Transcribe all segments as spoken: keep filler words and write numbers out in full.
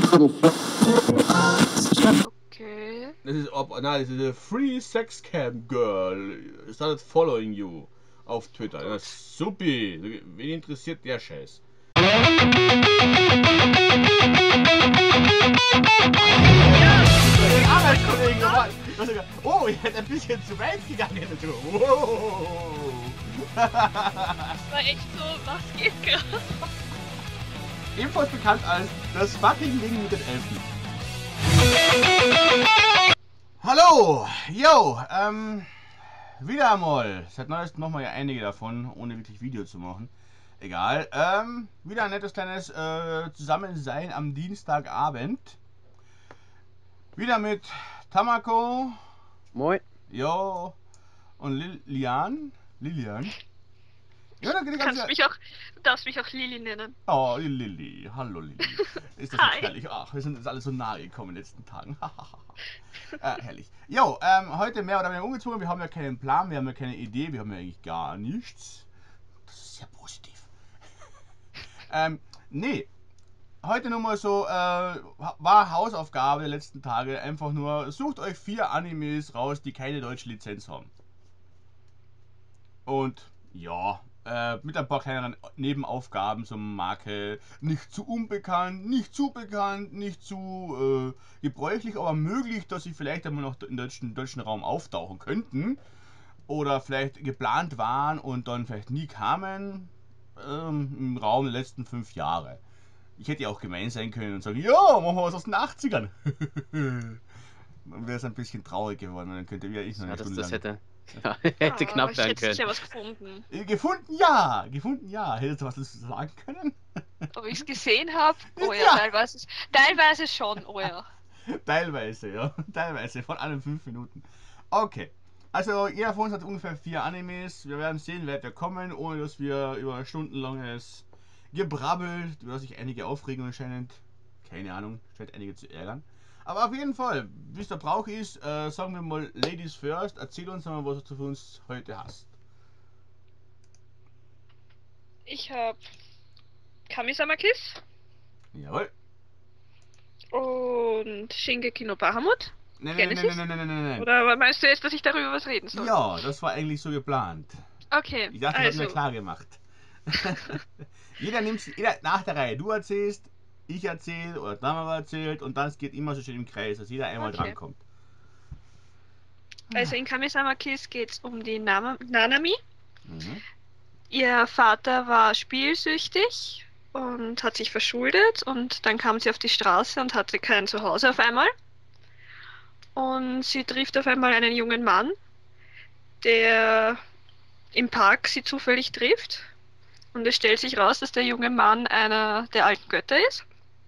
Okay. Das ist ob, nein, das ist a Free Sex Cam Girl. Started following you auf Twitter. Ja, supi. Wen interessiert der Scheiß? Arbeitskollegen, oh, ich hätte ein bisschen zu weit gegangen. Wow. Das war echt so, was geht gerade? Ebenfalls bekannt als das fucking Ding mit den Elfen. Hallo, yo, ähm, wieder einmal. Seit neuestem machen wir ja einige davon, ohne wirklich Video zu machen. Egal, ähm, wieder ein nettes kleines äh, Zusammensein am Dienstagabend. Wieder mit Tamako. Moin. Jo. Und Lilian. Lilian. Ja, dann geht die Du, kannst ganze... mich auch, du darfst mich auch Lili nennen. Oh, Lili. Hallo Lili. Ist das Hi. nicht herrlich? Ach, wir sind uns alle so nahe gekommen in den letzten Tagen. äh, herrlich. Jo, ähm, heute mehr oder weniger umgezogen. Wir haben ja keinen Plan, wir haben ja keine Idee, wir haben ja eigentlich gar nichts. Das ist sehr positiv. ähm, nee. Heute nur mal so, äh, war Hausaufgabe der letzten Tage. Einfach nur, sucht euch vier Animes raus, die keine deutsche Lizenz haben. Und ja, äh, mit ein paar kleineren Nebenaufgaben, so Marke, nicht zu unbekannt, nicht zu bekannt, nicht zu äh, gebräuchlich, aber möglich, dass sie vielleicht einmal noch im deutschen, deutschen Raum auftauchen könnten. Oder vielleicht geplant waren und dann vielleicht nie kamen ähm, im Raum der letzten fünf Jahre. Ich hätte ja auch gemein sein können und sagen, ja, machen wir was aus den achtzigern. Dann wäre es ein bisschen traurig geworden, dann könnte wieder ich noch eine Ja, das, Stunde das lang... hätte, ja, hätte Oh, knapp ich werden hätte können. sicher was gefunden. Äh, Gefunden ja, gefunden ja. Hättest du was dazu sagen können? Ob ich es gesehen habe? Oh ja, Ja. teilweise, teilweise schon, oh ja. Teilweise, ja. Teilweise, von allen fünf Minuten. Okay. Also, jeder von uns hat ungefähr vier Animes. Wir werden sehen, wer wir kommen, ohne dass wir über stundenlanges Gebrabbel, über sich einige aufregen anscheinend. Keine Ahnung, scheint einige zu ärgern. Aber auf jeden Fall, wie es der Brauch ist, äh, sagen wir mal Ladies first. Erzähl uns mal, was du für uns heute hast. Ich habe Kamisama Kiss Jawohl. und Shingeki no Bahamut. Nein, nein, nein, Genesis? nein, nein, nein, nein, nein. Oder meinst du jetzt, dass ich darüber was reden soll? Ja, das war eigentlich so geplant. Okay, Ich dachte, das also. hat mir klar gemacht. Jeder nimmt jeder nach der Reihe. Du erzählst, ich erzähle oder Tamara erzählt und dann es geht immer so schön im Kreis, dass jeder einmal Okay. drankommt. Also in Kamisama Kiss geht es um die Nama Nanami. Mhm. Ihr Vater war spielsüchtig und hat sich verschuldet und dann kam sie auf die Straße und hatte kein Zuhause auf einmal. Und sie trifft auf einmal einen jungen Mann, der im Park sie zufällig trifft. Und es stellt sich raus, dass der junge Mann einer der alten Götter ist.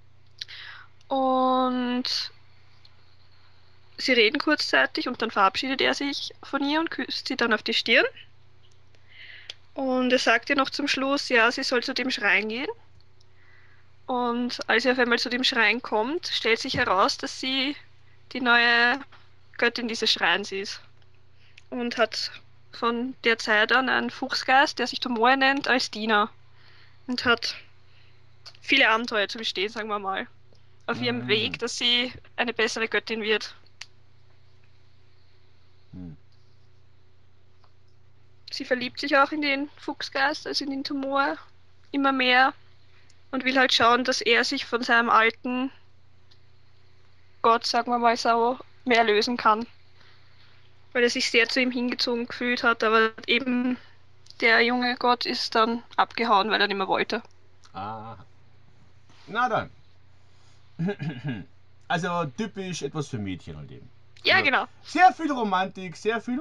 Und sie reden kurzzeitig und dann verabschiedet er sich von ihr und küsst sie dann auf die Stirn. Und er sagt ihr noch zum Schluss, ja, sie soll zu dem Schrein gehen. Und als sie auf einmal zu dem Schrein kommt, stellt sich heraus, dass sie die neue Göttin dieses Schreins ist. Und hat von der Zeit an einen Fuchsgeist, der sich Tomoe nennt, als Diener. Und hat viele Abenteuer zu bestehen, sagen wir mal. Auf ihrem Mhm. Weg, dass sie eine bessere Göttin wird. Mhm. Sie verliebt sich auch in den Fuchsgeist, also in den Tomoe, immer mehr. Und will halt schauen, dass er sich von seinem alten Gott, sagen wir mal so, mehr lösen kann. Weil er sich sehr zu ihm hingezogen gefühlt hat, aber eben der junge Gott ist dann abgehauen, weil er nicht mehr wollte. Ah. Na dann. Also typisch etwas für Mädchen halt eben. Ja, Also, genau. sehr viel Romantik, sehr viel.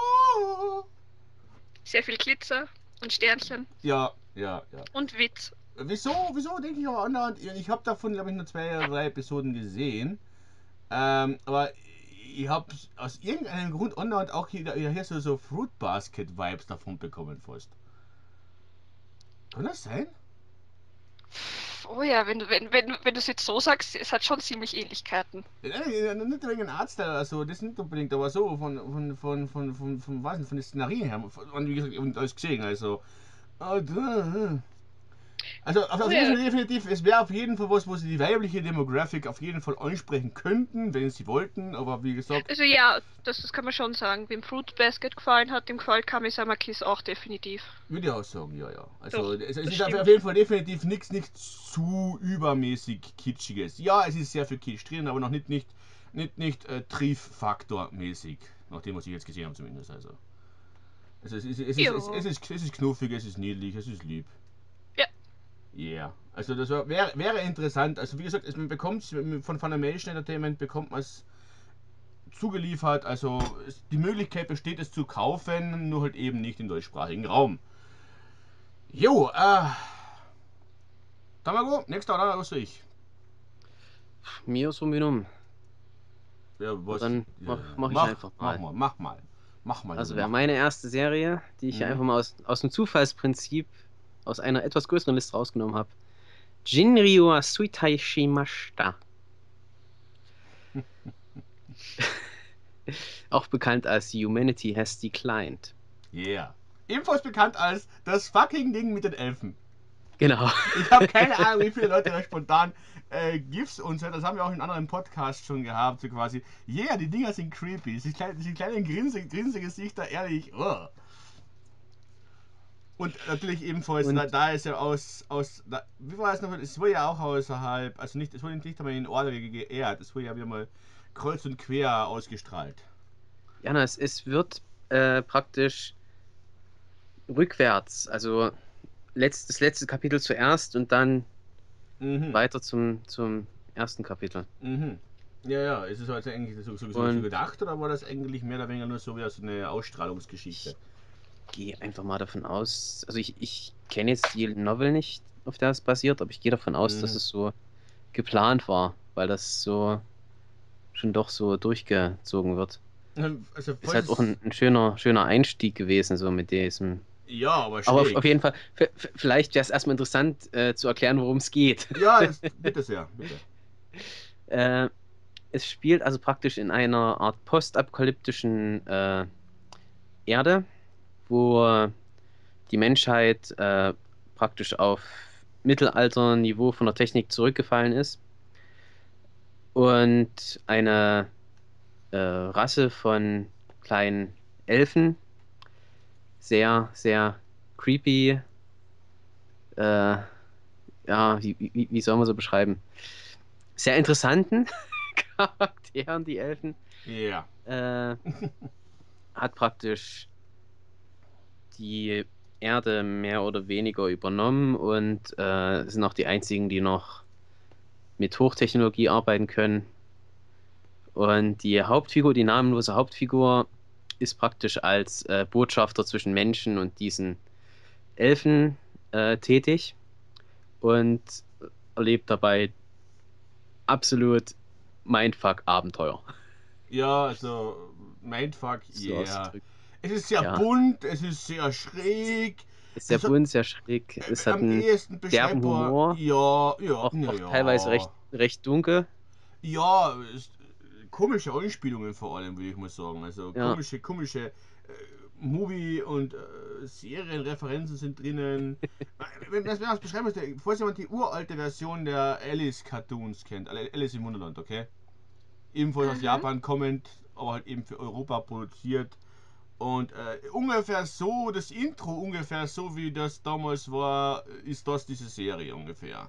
Sehr viel Glitzer und Sternchen Ja, ja, ja. und Witz. Wieso, wieso denke ich auch andauernd, ich habe davon glaube ich nur zwei oder drei Episoden gesehen, ähm, aber ich habe aus irgendeinem Grund andauernd auch hier, hier so, so Fruit Basket Vibes davon bekommen fast. Kann das sein? Oh ja, wenn du wenn, wenn, wenn du es jetzt so sagst, es hat schon ziemlich Ähnlichkeiten. Ja, nicht wegen Artstyle oder so, das nicht unbedingt, aber so von von von von von von was von den Szenarien her, von, wie gesagt, und alles gesehen, also. Oh, da. Also auf, Oh auf jeden ja. Fall definitiv, es wäre auf jeden Fall was, wo sie die weibliche Demographic auf jeden Fall ansprechen könnten, wenn sie wollten, aber wie gesagt, Also ja, das, das kann man schon sagen. Wem Fruit Basket gefallen hat, dem gefällt Kamisama Kiss auch definitiv. würde ich auch sagen, ja, ja. Also Doch, es, es das ist auf, auf stimmt. jeden Fall definitiv nichts nicht zu übermäßig Kitschiges. Ja, es ist sehr viel Kitsch drin, aber noch nicht, nicht, nicht, nicht äh, Trief-Faktor-mäßig, nach dem, was ich jetzt gesehen habe zumindest. Also. Also es ist, es, ist, es, Ja. es, ist, es ist knuffig, es ist niedlich, es ist lieb. Ja. Yeah. Also das wäre, wäre interessant. Also wie gesagt, man bekommt von Funimation Entertainment bekommt man es zugeliefert. Also es, die Möglichkeit besteht es zu kaufen, nur halt eben nicht im deutschsprachigen Raum. Jo, äh, Tamago, nächster oder was soll ich? Mir so um. Ja, was? Dann Ja, mach, mach ich mach, einfach mach mal. mal, mach mal. Mach mal, Also Junge, wäre mach mal. meine erste Serie, die ich Mhm. einfach mal aus, aus dem Zufallsprinzip aus einer etwas größeren Liste rausgenommen habe. Jinryu wa Suitai Shimashita. Auch bekannt als Humanity Has Declined. Yeah. Ebenfalls bekannt als das fucking Ding mit den Elfen. Genau. Ich habe keine Ahnung, wie viele Leute da spontan äh, GIFs und so, das haben wir auch in anderen Podcasts schon gehabt, so quasi, yeah, die Dinger sind creepy, diese kleinen, diese kleinen Grinse, Grinsegesichter, ehrlich, oh. Und natürlich ebenfalls, da, Und da ist ja aus, aus da, wie war es noch, es wurde ja auch außerhalb, also nicht, es wurde nicht einmal in Order geehrt, es wurde ja wieder mal kreuz und quer ausgestrahlt. ja, es, es wird äh, praktisch rückwärts, also letzt, das letzte Kapitel zuerst und dann Mhm, weiter zum, zum ersten Kapitel. mhm. Ja, ja, ist es also eigentlich so, so, so, so Und gedacht oder war das eigentlich mehr oder weniger nur so wie so eine Ausstrahlungsgeschichte? ich gehe einfach mal davon aus, also ich, ich kenne jetzt die Novel nicht, auf der es basiert, aber ich gehe davon aus, dass Mhm. es so geplant war, weil das so schon doch so durchgezogen wird. Also, Ist falls halt auch es. ein, ein schöner, schöner Einstieg gewesen, so mit diesem. Ja, aber Aber auf, auf schräg. jeden Fall, f- f- vielleicht wäre es erstmal interessant äh, zu erklären, worum es geht. Ja, das, bitte sehr, bitte. äh, Es spielt also praktisch in einer Art postapokalyptischen äh, Erde, wo die Menschheit äh, praktisch auf Mittelalterniveau von der Technik zurückgefallen ist und eine äh, Rasse von kleinen Elfen, sehr, sehr creepy, äh, ja, wie, wie, wie soll man so beschreiben? Sehr interessanten Charakteren, die Elfen, Ja. äh, hat praktisch die Erde mehr oder weniger übernommen und äh, sind auch die einzigen, die noch mit Hochtechnologie arbeiten können. Und die Hauptfigur, die namenlose Hauptfigur, ist praktisch als äh, Botschafter zwischen Menschen und diesen Elfen äh, tätig und erlebt dabei absolut Mindfuck-Abenteuer. Ja, also, Mindfuck, So yeah. auszudrücken. Es ist sehr Ja, bunt, es ist sehr schräg. ist sehr Es hat bunt, sehr schräg. Es äh, hat am einen ehesten derben beschreibbar, Humor, ja, ja, auch, ja, auch teilweise ja. recht, recht dunkel. Ja, ist, äh, komische Anspielungen vor allem, würde ich mal sagen. Also Ja, komische, komische äh, Movie- und äh, Serienreferenzen sind drinnen. Wenn man das beschreiben müsste, falls jemand die uralte Version der Alice-Cartoons kennt, Alice im Wunderland, okay? Ebenfalls aus Mhm. Japan kommend, aber halt eben für Europa produziert. Und äh, ungefähr so, das Intro ungefähr so wie das damals war, ist das diese Serie ungefähr.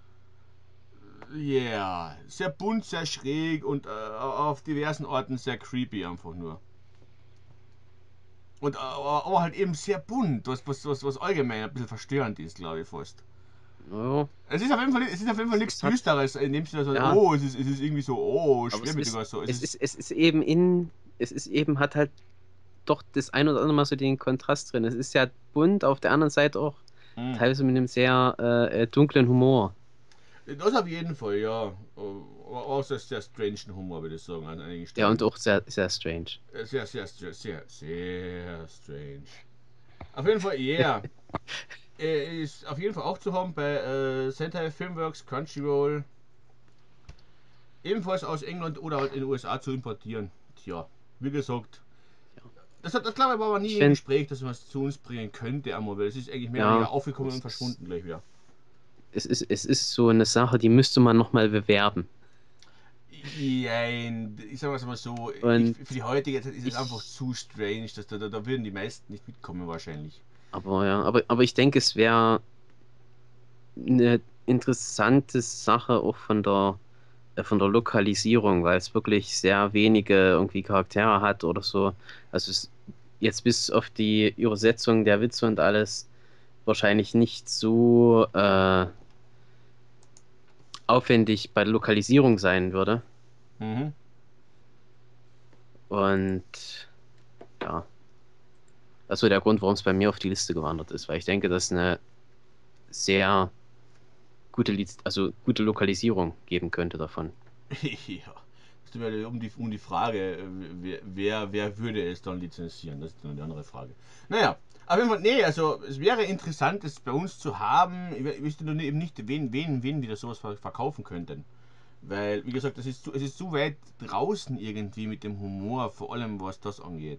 Yeah, sehr bunt, sehr schräg und äh, auf diversen Orten sehr creepy einfach nur. Und äh, aber, aber halt eben sehr bunt, was, was, was, was allgemein ein bisschen verstörend ist, glaube ich fast. ja, Es ist auf jeden Fall, es ist auf jeden Fall es, nichts es hat, Düsteres, in dem Sinne, so, ja, oh, es ist, es ist irgendwie so, oh, aber es schwermütig ist, oder so. Es es ist, ist, es ist eben in, es ist eben, hat halt doch das ein oder andere Mal so den Kontrast drin. Es ist ja bunt, auf der anderen Seite auch mh. teilweise mit einem sehr äh, äh, dunklen Humor. Das auf jeden Fall, ja. Aber auch sehr, sehr strange Humor, würde ich sagen, an einigen Ja, und Stellen. auch sehr, sehr strange. Äh, Sehr, sehr, sehr, sehr, sehr strange. Auf jeden Fall, yeah. Er ist auf jeden Fall auch zu haben bei äh, Sentai Filmworks, Crunchyroll. Ebenfalls aus England oder halt in den U S A zu importieren. Tja, wie gesagt. Ja. Das, hat, das glaube ich war aber Ich nie im finde, Gespräch, dass man es zu uns bringen könnte, einmal, weil es ist eigentlich mehr oder ja, weniger aufgekommen und es ist, verschwunden gleich wieder. es ist, es ist so eine Sache, die müsste man nochmal bewerben. Jein, ich sag mal so, ich, Und für die heutige Zeit ist es ich, einfach zu strange, dass da, da, da würden die meisten nicht mitkommen wahrscheinlich. aber ja, aber, aber ich denke, es wäre eine interessante Sache auch von der, äh, von der Lokalisierung, weil es wirklich sehr wenige irgendwie Charaktere hat oder so. Also es jetzt bis auf die Übersetzung der Witze und alles wahrscheinlich nicht so äh, aufwendig bei der Lokalisierung sein würde. Mhm. Und ja, das ist so der Grund, warum es bei mir auf die Liste gewandert ist, weil ich denke, dass eine sehr gute, Liz- also gute Lokalisierung geben könnte davon. Ja, das wäre um die, um die Frage, äh, wer, wer, wer würde es dann lizenzieren? Das ist dann die andere Frage. Naja, auf jeden Fall, nee, also es wäre interessant, es bei uns zu haben. Ich we- wüsste nur eben nicht, wen, wen, wen die da sowas ver- verkaufen könnten. Weil, wie gesagt, das ist zu, es ist zu weit draußen irgendwie mit dem Humor, vor allem was das angeht.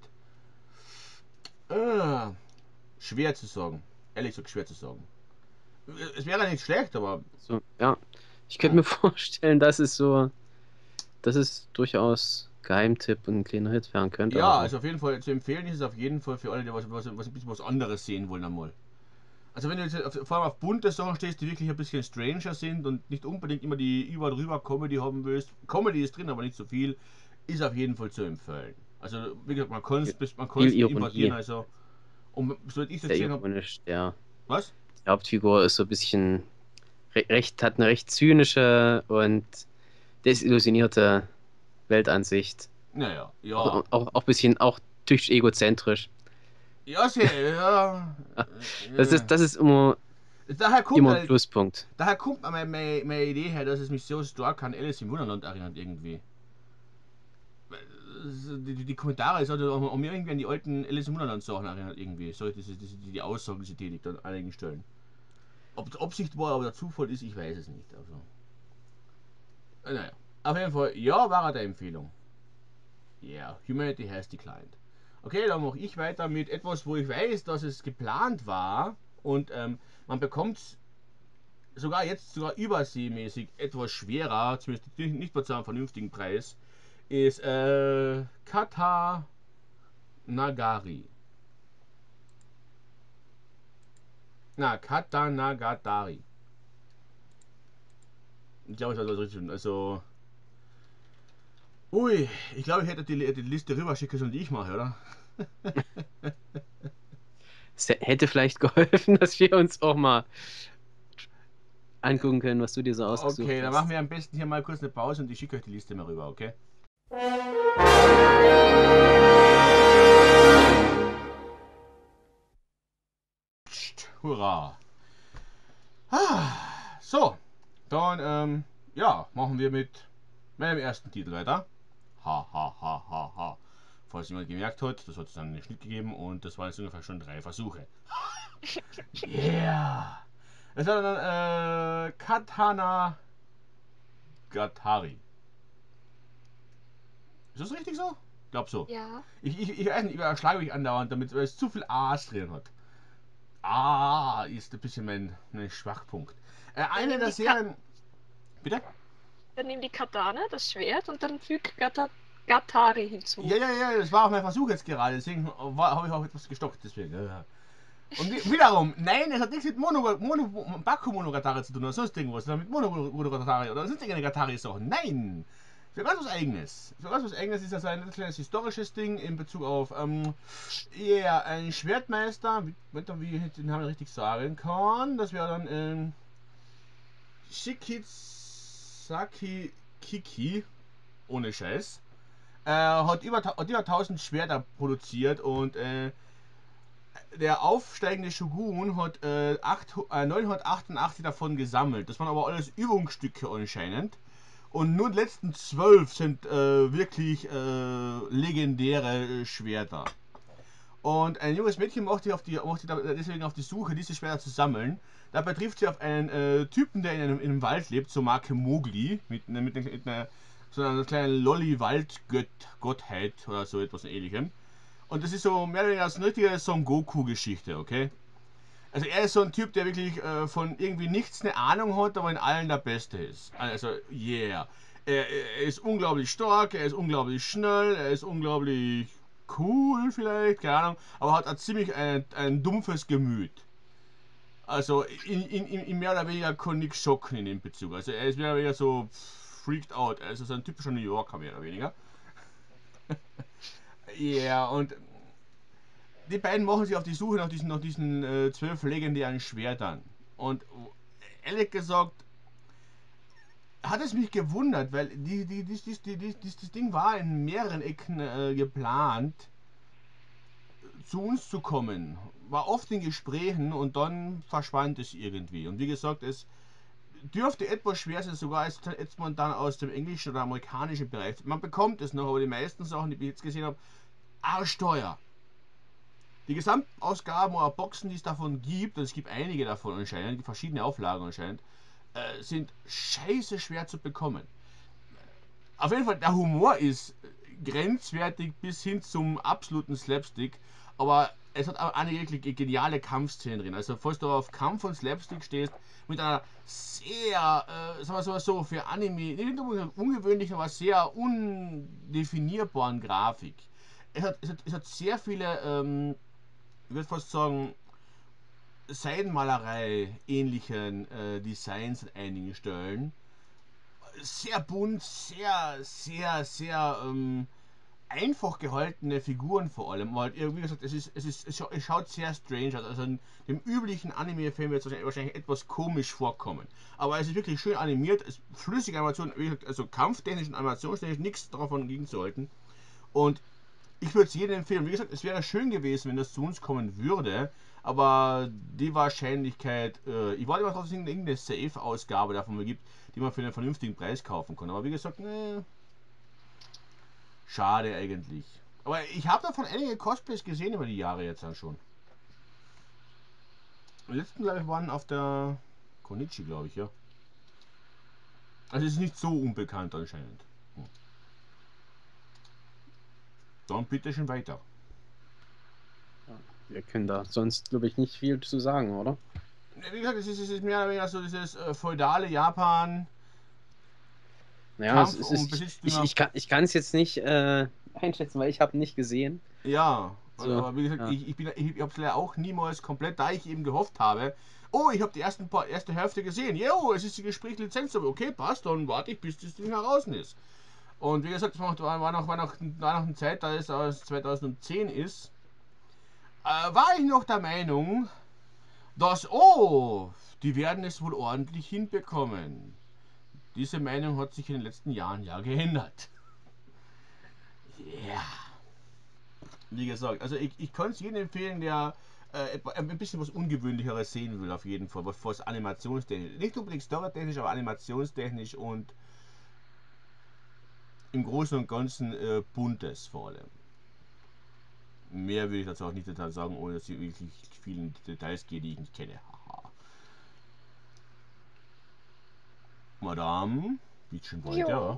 Äh, schwer zu sagen. Ehrlich gesagt, schwer zu sagen. Es wäre nicht schlecht, aber. So, ja, ich könnte Hm. mir vorstellen, dass es so, dass es durchaus Geheimtipp und ein kleiner Hit werden könnte, Ja, aber also auf jeden Fall zu empfehlen ist es auf jeden Fall für alle, die was, was, was ein bisschen was anderes sehen wollen einmal. Also wenn du jetzt auf, vor allem auf bunte Sachen stehst, die wirklich ein bisschen stranger sind und nicht unbedingt immer die über drüber Comedy haben willst, Comedy ist drin, aber nicht so viel, ist auf jeden Fall zu empfehlen. Also wie gesagt, man kann viel, es man viel kann's importieren, Ironie. also und soweit ich das Sehr gesehen habe, ironisch. Der, was? die Hauptfigur ist so ein bisschen re recht, hat eine recht zynische und desillusionierte Weltansicht. Naja, Auch, ja. auch, auch ein bisschen, auch typisch egozentrisch. Ja, sehr, ja. Das äh, ist, das ist immer, Daher kommt, immer ein äh, Pluspunkt. daher kommt meine, meine, meine Idee her, dass es mich so stark an Alice im Wunderland erinnert irgendwie. Die, die, die Kommentare, es hat auch mir irgendwie an die alten Alice im Wunderland Sachen erinnert irgendwie. So, diese, diese, die Aussagen, die sie tätigt an einigen Stellen. Ob es Absicht war oder Zufall ist, ich weiß es nicht. Also, äh, naja. Auf jeden Fall, ja, war er der Empfehlung. Yeah, Humanity has declined. Okay, dann mache ich weiter mit etwas, wo ich weiß, dass es geplant war und ähm, man bekommt sogar jetzt sogar überseemäßig etwas schwerer, zumindest nicht mehr zu einem vernünftigen Preis, ist äh, Kata Nagari. Na, Katanagatari. Ich glaube, ich habe das richtig. Also, ui, ich glaube, ich hätte die, die Liste rüberschicken sollen, die ich mache, oder? Es hätte vielleicht geholfen, dass wir uns auch mal angucken können, was du dir so ausgesucht Okay, dann machen hast. wir am besten hier mal kurz eine Pause und ich schicke euch die Liste mal rüber, okay? Hurra! Ah, so, dann ähm, ja, machen wir mit meinem ersten Titel weiter. Ha ha ha ha ha. Falls jemand gemerkt hat, das hat es dann einen Schnitt gegeben und das waren jetzt ungefähr schon drei Versuche. Yeah! Es war dann äh, Katana Gatari. Ist das richtig so? Ich glaub so. Ja. Ich, ich, ich weiß nicht, ich überschlage mich andauernd damit, weil es zu viel A's drin hat. Ah, ist ein bisschen mein, mein Schwachpunkt. Äh, Dann eine nimm der die, Ka Serien. Bitte? dann nimm die Katana, das Schwert, und dann füg Gata Gatari hinzu. Ja, ja, ja, das war auch mein Versuch jetzt gerade, deswegen habe ich auch etwas gestockt, deswegen. Ja. Und wiederum, nein, es hat nichts mit Mono, Mono, Baku Monogatari zu tun oder sonst irgendwas, sondern mit Mono Monogatari oder sonst irgendeine Gatari-Sachen. Nein! Für ganz was Eigenes. Für ganz was Eigenes ist das ein kleines historisches Ding in Bezug auf, ähm, ja, ein Schwertmeister, wie, wie ich den Namen richtig sagen kann, das wäre dann, ähm, Shikitsaki Kiki, ohne Scheiß. Äh, hat, über, hat über tausend Schwerter produziert und äh, der aufsteigende Shogun hat äh, acht, äh, neunhundertachtundachtzig davon gesammelt. Das waren aber alles Übungsstücke anscheinend. Und nur die letzten zwölf sind äh, wirklich äh, legendäre äh, Schwerter. Und ein junges Mädchen macht sich auf die, macht sich deswegen auf die Suche, diese Schwerter zu sammeln. Dabei trifft sie auf einen äh, Typen, der in einem, in einem Wald lebt, zur Marke Mowgli, mit, mit, mit, mit einer, so einer kleinen Lolli-Wald-Gottheit oder so etwas ähnlichem. Und das ist so mehr oder weniger eine richtige Son Goku-Geschichte, okay? Also er ist so ein Typ, der wirklich äh, von irgendwie nichts eine Ahnung hat, aber in allen der Beste ist. Also, yeah. Er, er ist unglaublich stark, er ist unglaublich schnell, er ist unglaublich cool vielleicht, keine Ahnung, aber hat ein ziemlich ein, ein dumpfes Gemüt. Also in, in, in mehr oder weniger kann nichts schocken in dem Bezug. Also er ist mehr oder weniger so freaked out. Also so ein typischer New Yorker mehr oder weniger. Ja, yeah, und die beiden machen sich auf die Suche nach diesen, nach diesen äh, zwölf legendären Schwertern. Und ehrlich gesagt hat es mich gewundert, weil die, die, die, die, die, die, das Ding war in mehreren Ecken äh, geplant, zu uns zu kommen. War oft in Gesprächen und dann verschwand es irgendwie. Und wie gesagt, es dürfte etwas schwer sein, sogar als jetzt man dann aus dem englischen oder amerikanischen Bereich. Man bekommt es noch, aber die meisten Sachen, die ich jetzt gesehen habe, arschteuer. Die Gesamtausgaben oder Boxen, die es davon gibt, und es gibt einige davon anscheinend, verschiedene Auflagen anscheinend, äh, sind scheiße schwer zu bekommen. Auf jeden Fall, der Humor ist grenzwertig bis hin zum absoluten Slapstick, aber es hat auch eine wirklich geniale Kampfszene drin. Also, falls du auf Kampf und Slapstick stehst, mit einer sehr, äh, sagen wir so, für Anime, nicht ungewöhnlichen, aber sehr undefinierbaren Grafik. Es hat, es hat, es hat sehr viele, ähm, ich würde fast sagen, Seidenmalerei ähnlichen äh, Designs an einigen Stellen. Sehr bunt, sehr, sehr, sehr ähm, einfach gehaltene Figuren vor allem. Weil, wie gesagt, es, ist, es, ist, es schaut sehr strange aus. Also in dem üblichen Anime-Film wird es wahrscheinlich etwas komisch vorkommen. Aber es ist wirklich schön animiert, es ist flüssige Animation, wie gesagt, also kampftechnisch und animationstechnisch nichts davon gegenzuhalten. Und ich würde es jedem empfehlen. Wie gesagt, es wäre schön gewesen, wenn das zu uns kommen würde, aber die Wahrscheinlichkeit, äh, ich warte mal drauf, dass es irgendeine Safe-Ausgabe davon gibt, die man für einen vernünftigen Preis kaufen kann. Aber wie gesagt, ne, schade eigentlich. Aber ich habe davon einige Cosplays gesehen über die Jahre jetzt dann schon. Die letzten, glaube ich, waren auf der Konichi, glaube ich, ja. Also es ist nicht so unbekannt anscheinend. Hm. Dann bitte schon weiter. Wir können da sonst, glaube ich, nicht viel zu sagen, oder? Wie gesagt, es ist, es ist mehr oder weniger so dieses äh, feudale Japan, Naja, es Kampf ist, um ich, ich, Besitztümer. ich kann ich es jetzt nicht äh, einschätzen, weil ich habe nicht gesehen. Ja, So, aber wie gesagt, ja. ich, ich, bin, ich, ich habe es leider auch niemals komplett, da ich eben gehofft habe, oh, ich habe die ersten paar, erste Hälfte gesehen, jo, es ist die Gesprächslizenz, aber okay, passt, dann warte ich, bis das Ding heraus ist. Und wie gesagt, es war noch, war noch, war noch, war noch eine Zeit, da es aus zweitausendzehn ist, äh, war ich noch der Meinung, dass, oh, die werden es wohl ordentlich hinbekommen. Diese Meinung hat sich in den letzten Jahren ja geändert. Ja. Yeah. Wie gesagt, also ich, ich kann es jedem empfehlen, der äh, ein bisschen was Ungewöhnlicheres sehen will, auf jeden Fall, was, was animationstechnisch, nicht unbedingt storytechnisch, aber animationstechnisch und im Großen und Ganzen äh, buntes vor allem. Mehr will ich dazu auch nicht total sagen, ohne dass ich wirklich vielen Details gehe, die ich nicht kenne. Haha. Madame, bitte weiter. Jo,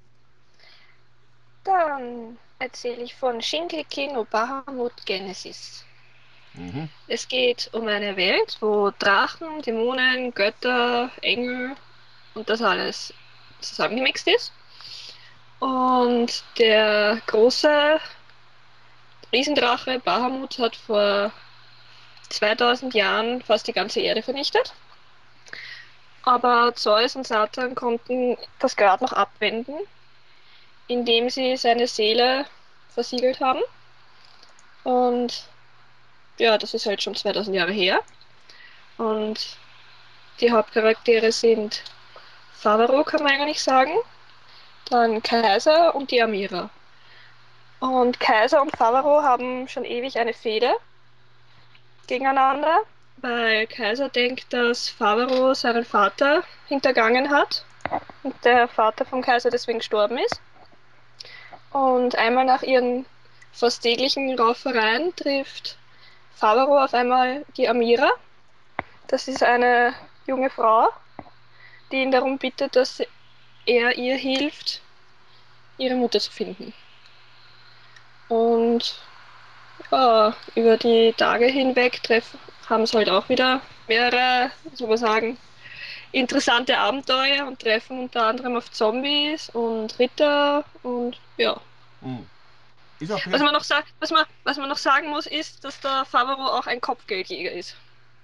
dann erzähle ich von Shingeki no Bahamut Genesis. Mhm. Es geht um eine Welt, wo Drachen, Dämonen, Götter, Engel und das alles zusammengemixt ist. Und der große Riesendrache Bahamut hat vor zweitausend Jahren fast die ganze Erde vernichtet. Aber Zeus und Satan konnten das Grad noch abwenden, indem sie seine Seele versiegelt haben. Und ja, das ist halt schon zweitausend Jahre her. Und die Hauptcharaktere sind Favaro, kann man eigentlich sagen, dann Kaiser und die Amira. Und Kaiser und Favaro haben schon ewig eine Fehde gegeneinander, weil Kaiser denkt, dass Favaro seinen Vater hintergangen hat und der Vater vom Kaiser deswegen gestorben ist. Und einmal nach ihren fast täglichen Raufereien trifft Favaro auf einmal die Amira. Das ist eine junge Frau, die ihn darum bittet, dass er ihr hilft, ihre Mutter zu finden. Und ja, über die Tage hinweg treffen, haben sie halt auch wieder mehrere, wie soll man sagen, interessante Abenteuer und treffen unter anderem auf Zombies und Ritter und ja. Mhm. Ist auch Was Brett. man noch sagt, was man, was man noch sagen muss, ist, dass der Favaro auch ein Kopfgeldjäger ist.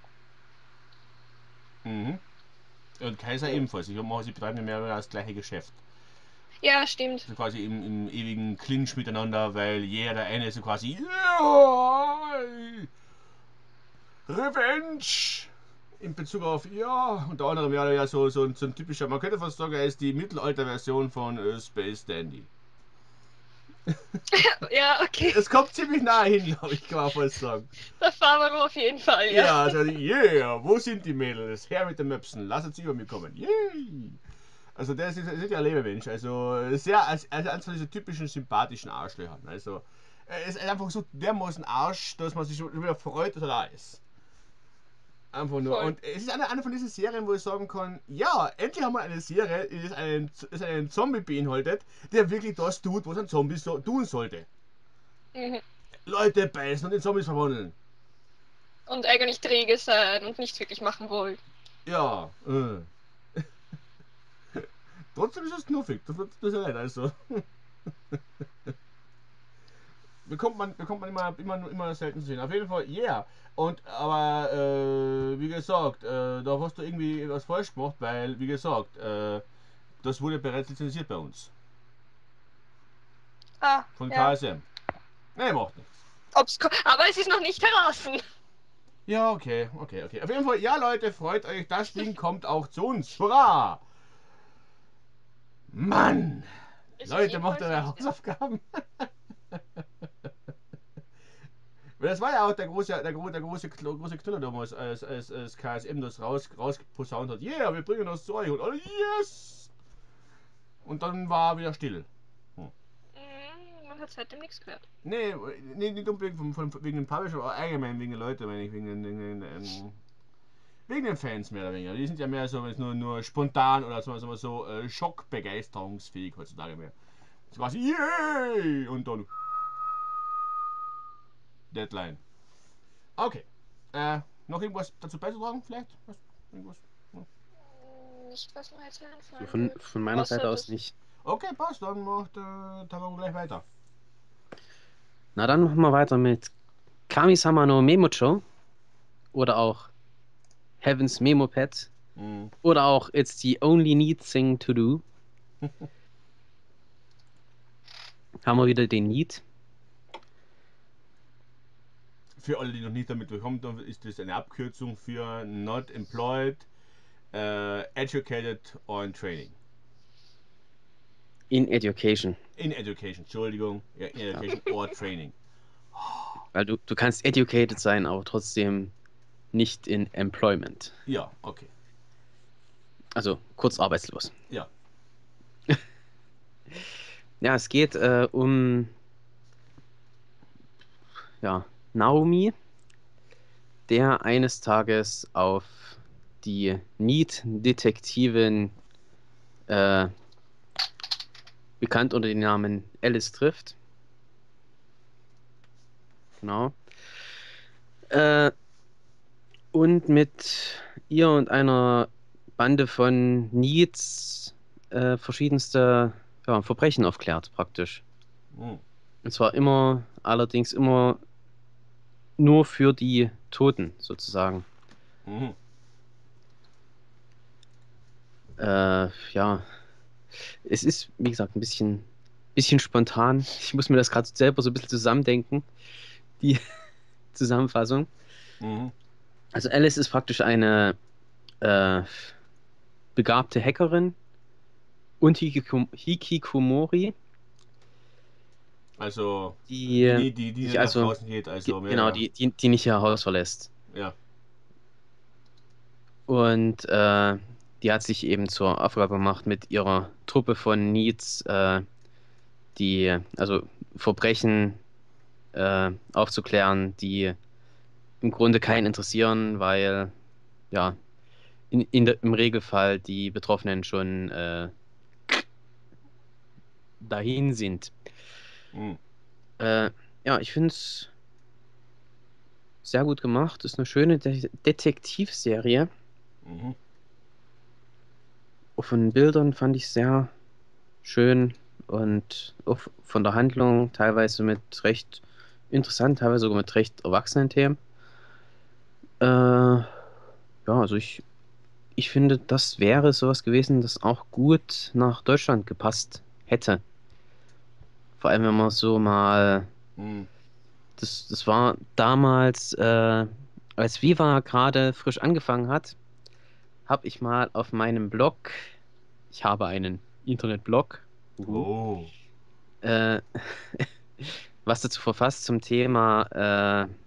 Mhm. Und Kaiser Ja, ebenfalls. Ich mache, sie betreiben ja mehr oder weniger das gleiche Geschäft. ja stimmt. So quasi im, im ewigen Clinch miteinander, weil jeder der eine so quasi ja, Revenge in Bezug auf ja und der andere wäre ja so, so, ein, so ein typischer, man könnte fast sagen, er ist die Mittelalter-Version von äh, Space Dandy. Ja, okay. Es kommt ziemlich nah hin, glaube ich, kann man fast sagen. Der Favaro auf jeden Fall, ja. Ja, also yeah, wo sind die Mädels? Her mit den Möpsen, lasst sie über mich kommen. Yay! Also der ist, ist ja ein Lebemensch, also sehr als, als eines von diesen typischen sympathischen Arschlöchern. Also er ist einfach so dermaßen Arsch, dass man sich schon wieder freut, dass er da ist. Einfach nur. Voll. Und es ist eine, eine von diesen Serien, wo ich sagen kann, ja, endlich haben wir eine Serie, die es einen, es einen Zombie beinhaltet, der wirklich das tut, was ein Zombie so tun sollte. Mhm. Leute beißen und in Zombies verwandeln. Und eigentlich träge sein und nichts wirklich machen wollen. Ja, äh. Trotzdem ist es knuffig, das wird das ja nicht, also. bekommt man, bekommt man immer, immer, immer selten zu sehen. Auf jeden Fall, yeah. Und aber äh, wie gesagt, äh, da hast du irgendwie was falsch gemacht, weil, wie gesagt, äh, das wurde bereits lizenziert bei uns. Ah, Von ja. K S M. Ne, macht nichts. Ob's ko- Aber es ist noch nicht heraus. Ja, okay, okay, okay. Auf jeden Fall, ja Leute, freut euch, das Ding kommt auch zu uns. Hurra! Mann! Ist auf Leute, jeden macht Fall eure sehenswert. Hausaufgaben. Weil das war ja auch der große, der, gro- der große, große Knüller damals, als, als, als K S M das raus, rausposaunt hat. Yeah, wir bringen das zu euch. Und alle, yes! Und dann war wieder still. Hm. Mhm, man hat seitdem nichts gehört. Nee, nee, nicht unbedingt vom, vom, wegen dem Publisher, aber allgemein wegen den Leuten, wenn ich wegen den, wegen, den, ähm, wegen den Fans mehr oder weniger. Die sind ja mehr so, wenn es nur, nur spontan oder sagen wir so äh, schockbegeisterungsfähig heutzutage mehr. So quasi, yay! Und dann Deadline. Okay. Äh, noch irgendwas dazu beizutragen vielleicht? Was? Irgendwas? Ja. Nicht, was mir jetzt So einfallen von, würde. von meiner Außer Seite aus das. nicht. Okay, passt, dann macht äh, Tamago gleich weiter. Na, dann machen wir weiter mit Kami-sama no Memocho oder auch Heaven's Memo Pad Mhm. oder auch It's the Only Neat Thing to Do. Haben wir wieder den Need. Für alle, die noch nicht damit bekommen, dann ist das eine Abkürzung für Not Employed, äh, Educated or in Training. In Education. In Education, Entschuldigung. Ja, in Education or Training. Weil du, du kannst educated sein, aber trotzdem nicht in Employment. Ja, okay. Also kurz arbeitslos. Ja. Ja, es geht äh, um ja, Naomi, der eines Tages auf die Need-Detektivin, äh, bekannt unter dem Namen Alice, trifft. Genau. Äh, und mit ihr und einer Bande von Needs äh, verschiedenste ja, Verbrechen aufklärt, praktisch. Mhm. Und zwar immer, allerdings immer nur für die Toten, sozusagen. Mhm. Äh, ja, es ist, wie gesagt, ein bisschen, bisschen spontan. Ich muss mir das gerade selber so ein bisschen zusammendenken, die Zusammenfassung. Mhm. Also Alice ist praktisch eine äh, begabte Hackerin und Hikikom Hikikomori, Also, die, die die, die, die sich nach also, draußen geht, ge- also, ja, genau, ja. die, die, die nicht ihr Haus verlässt. Ja. Und äh, die hat sich eben zur Aufgabe gemacht, mit ihrer Truppe von Needs äh, die, also Verbrechen äh, aufzuklären, die im Grunde keinen interessieren, weil ja in, in der, im Regelfall die Betroffenen schon äh, dahin sind. Mhm. Äh, ja, ich finde es sehr gut gemacht. Ist eine schöne De Detektivserie. Mhm. Auch von den Bildern fand ich sehr schön und auch von der Handlung teilweise mit recht interessant, teilweise sogar mit recht erwachsenen Themen. Äh, ja, also ich, ich finde, das wäre sowas gewesen, das auch gut nach Deutschland gepasst hätte. Vor allem, wenn man so mal, Mhm. das, das war damals, äh, als Viva gerade frisch angefangen hat, habe ich mal auf meinem Blog, ich habe einen Internetblog, uhu, Oh. äh, was dazu verfasst zum Thema äh,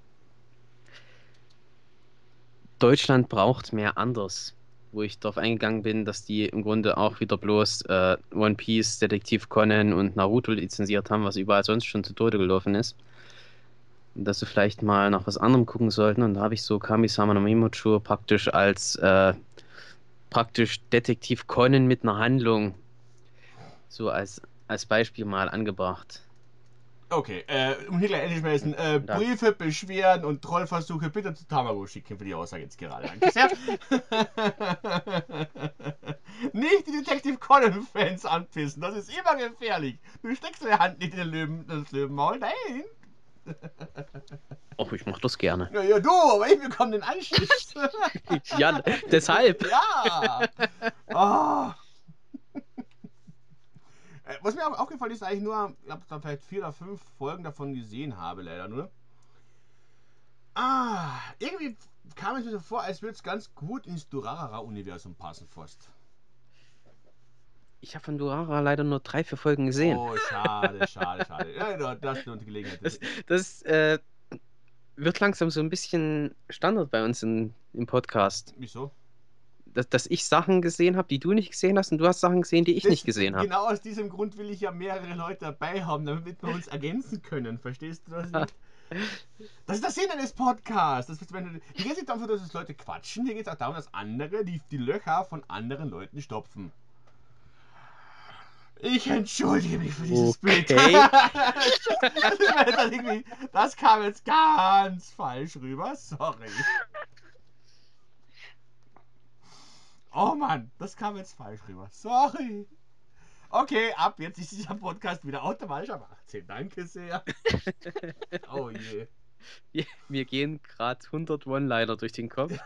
Deutschland braucht mehr Anders, wo ich darauf eingegangen bin, dass die im Grunde auch wieder bloß äh, One Piece, Detektiv Conan und Naruto lizenziert haben, was überall sonst schon zu Tode gelaufen ist. Und dass sie vielleicht mal nach was anderem gucken sollten. Und da habe ich so Kami-sama no Mimocho praktisch als äh, praktisch Detektiv Conan mit einer Handlung so als, als Beispiel mal angebracht. Okay, äh, um hier gleich endlich schmeißen. Äh, Und da, Briefe, Beschwerden und Trollversuche bitte zu Tamago schicken für die Aussage jetzt gerade. Danke sehr. Nicht die Detective Conan-Fans anpissen, das ist immer gefährlich. Du steckst deine Hand nicht in den Löwen, das Löwenmaul, nein. oh, ich mache das gerne. Ja, ja, du, aber ich bekomme den Anschiss. Ja, deshalb. Ja. Oh. Äh, Was mir auch aufgefallen ist, eigentlich nur, ich glaube, da vielleicht vier oder fünf Folgen davon gesehen habe, leider nur. Ah, irgendwie kam es mir so vor, als würde es ganz gut ins Durarara-Universum passen, fast. Ich habe von Durara leider nur drei, vier Folgen gesehen. Oh, schade, schade, schade. Ja, du hast nur die Gelegenheit. Das, das äh, wird langsam so ein bisschen Standard bei uns in, im Podcast. Wieso? Dass, dass ich Sachen gesehen habe, die du nicht gesehen hast, und du hast Sachen gesehen, die ich nicht Das, gesehen habe. genau aus diesem Grund will ich ja mehrere Leute dabei haben, damit wir uns ergänzen können. Verstehst du das nicht? Das ist der Sinn eines Podcasts. Das ist, wenn du, hier geht es nicht darum, dass Leute quatschen, hier geht es auch darum, dass andere die, die Löcher von anderen Leuten stopfen. Ich entschuldige mich für dieses Bild. Okay. Das, ist mir jetzt irgendwie, das kam jetzt ganz falsch rüber. Sorry. Oh Mann, das kam jetzt falsch rüber. Sorry. Okay, ab jetzt ist dieser Podcast wieder automatisch ab achtzehn. Danke sehr. Oh je. Wir, wir gehen gerade hundert One-Liner durch den Kopf.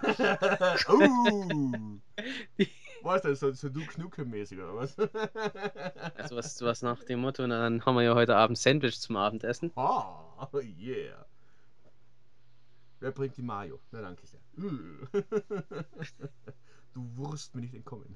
uh. Was ist das? So, so du Knucke-mäßig oder was? Also was, was nach dem Motto, na, dann haben wir ja heute Abend Sandwich zum Abendessen. Oh, yeah. Wer bringt die Mayo? Na, danke sehr. Du wirst mir nicht entkommen.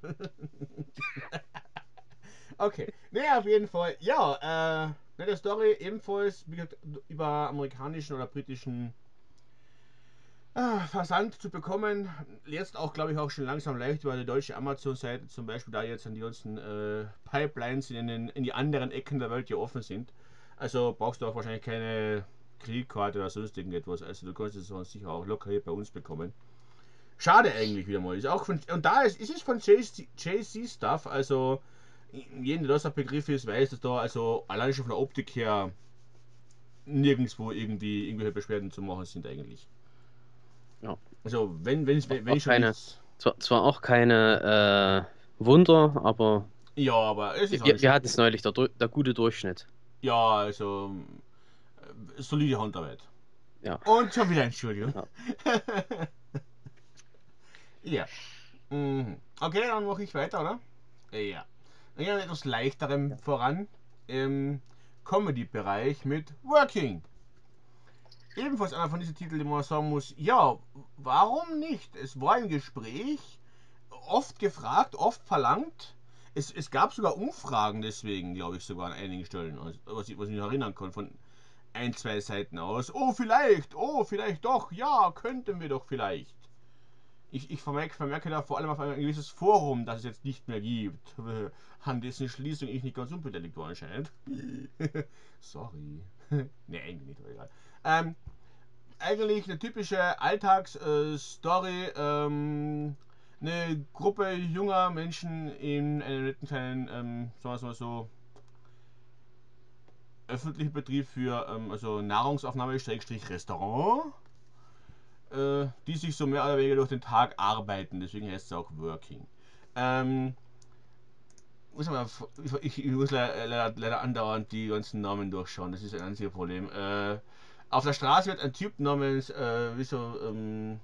Okay, naja, auf jeden Fall. Ja, äh, nette Story, ebenfalls wie gesagt, über amerikanischen oder britischen äh, Versand zu bekommen. Jetzt auch, glaube ich, auch schon langsam leicht über die deutsche Amazon-Seite, zum Beispiel, da jetzt an die ganzen äh, Pipelines in, den, in die anderen Ecken der Welt hier offen sind. Also brauchst du auch wahrscheinlich keine Kreditkarte oder sonst irgendetwas. Also du kannst es sonst sicher auch locker hier bei uns bekommen. Schade eigentlich wieder mal. Ist auch von, und da ist, ist es von J C Stuff, also jeden, der das ein Begriff ist, weiß, dass da also allein schon von der Optik her nirgendwo irgendwie irgendwelche Beschwerden zu machen sind eigentlich. Ja. Also wenn, wenn, wenn, wenn Auch ich schon keine, nichts. zwar, zwar auch keine äh, Wunder, aber Ja, aber es ist auch wir, nicht wir schlimm. hatten es neulich, der, der gute Durchschnitt. Ja, also äh, solide Handarbeit. Ja. Und schon wieder Entschuldigung. Ja. Ja. Mhm. Okay, dann mache ich weiter, oder? Ja. Dann gehen wir etwas leichterem voran. Im Comedy-Bereich mit Working. Ebenfalls einer von diesen Titeln, die man sagen muss, ja, warum nicht? Es war ein Gespräch, oft gefragt, oft verlangt. Es, es gab sogar Umfragen deswegen, glaube ich, sogar an einigen Stellen, was ich, was ich mich erinnern kann, von ein, zwei Seiten aus. Oh, vielleicht, oh, vielleicht doch, ja, könnten wir doch vielleicht. Ich, ich vermerke, vermerke da vor allem auf ein gewisses Forum, das es jetzt nicht mehr gibt, an dessen Schließung ich nicht ganz unbeteiligt war anscheinend. Sorry. Ne, eigentlich nicht, aber egal. Ähm, eigentlich eine typische Alltagsstory. Äh, ähm, eine Gruppe junger Menschen in einem netten kleinen, ähm, sagen wir mal so, öffentlichen Betrieb für ähm, also Nahrungsaufnahme, Schrägstrich Restaurant. äh, die sich so mehr oder weniger durch den Tag arbeiten, deswegen heißt es auch Working. Ähm, muss mal, ich, ich muss leider, leider, leider andauernd die ganzen Namen durchschauen, das ist ein einziges Problem. Äh, auf der Straße wird ein Typ namens, äh, wie so, ähm,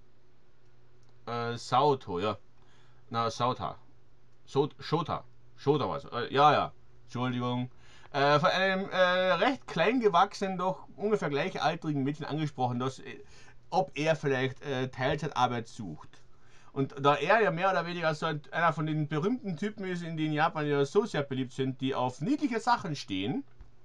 äh, Sauto, ja. Na, Sauta. So, Shota. Shota was. Äh, ja, ja. Entschuldigung. Äh, von einem äh, recht klein gewachsenen, doch ungefähr gleichaltrigen Mädchen angesprochen, dass, äh, ob er vielleicht äh, Teilzeitarbeit sucht. Und da er ja mehr oder weniger so ein, einer von den berühmten Typen ist, in denen Japan ja so sehr beliebt sind, die auf niedliche Sachen stehen,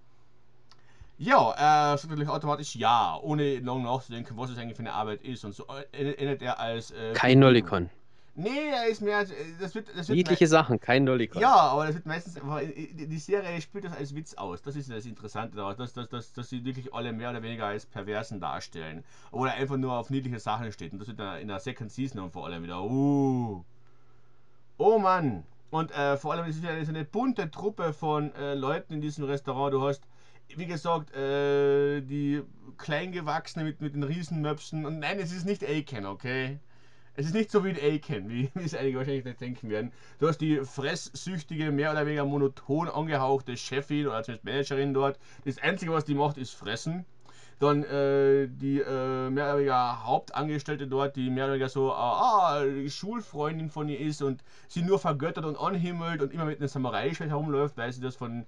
ja, äh, sagt natürlich automatisch ja, ohne lang nachzudenken, was es eigentlich für eine Arbeit ist. Und so äh, endet er als äh, Kein Begehung. Nollikon. Nee, er ist mehr, das wird, das wird Niedliche Sachen, kein Nollikon. ja, aber das wird meistens, die Serie spielt das als Witz aus. Das ist das Interessante daran, dass, dass, dass, dass sie wirklich alle mehr oder weniger als Perversen darstellen. Oder einfach nur auf niedliche Sachen steht. Und das wird in der, in der Second Season und vor allem wieder. Uh. Oh Mann. Und äh, vor allem ist es ja so eine bunte Truppe von äh, Leuten in diesem Restaurant. Du hast, wie gesagt, äh, die Kleingewachsene mit, mit den Riesenmöpsen. Und nein, es ist nicht Aiken, okay? Es ist nicht so wie in Aiken, wie, wie es einige wahrscheinlich nicht denken werden. Du hast die fresssüchtige, mehr oder weniger monoton angehauchte Chefin oder zumindest Managerin dort. Das Einzige, was die macht, ist fressen. Dann äh, die äh, mehr oder weniger Hauptangestellte dort, die mehr oder weniger so äh, ah, Schulfreundin von ihr ist und sie nur vergöttert und anhimmelt und immer mit einem Samurai-Schwert herumläuft, weil sie das von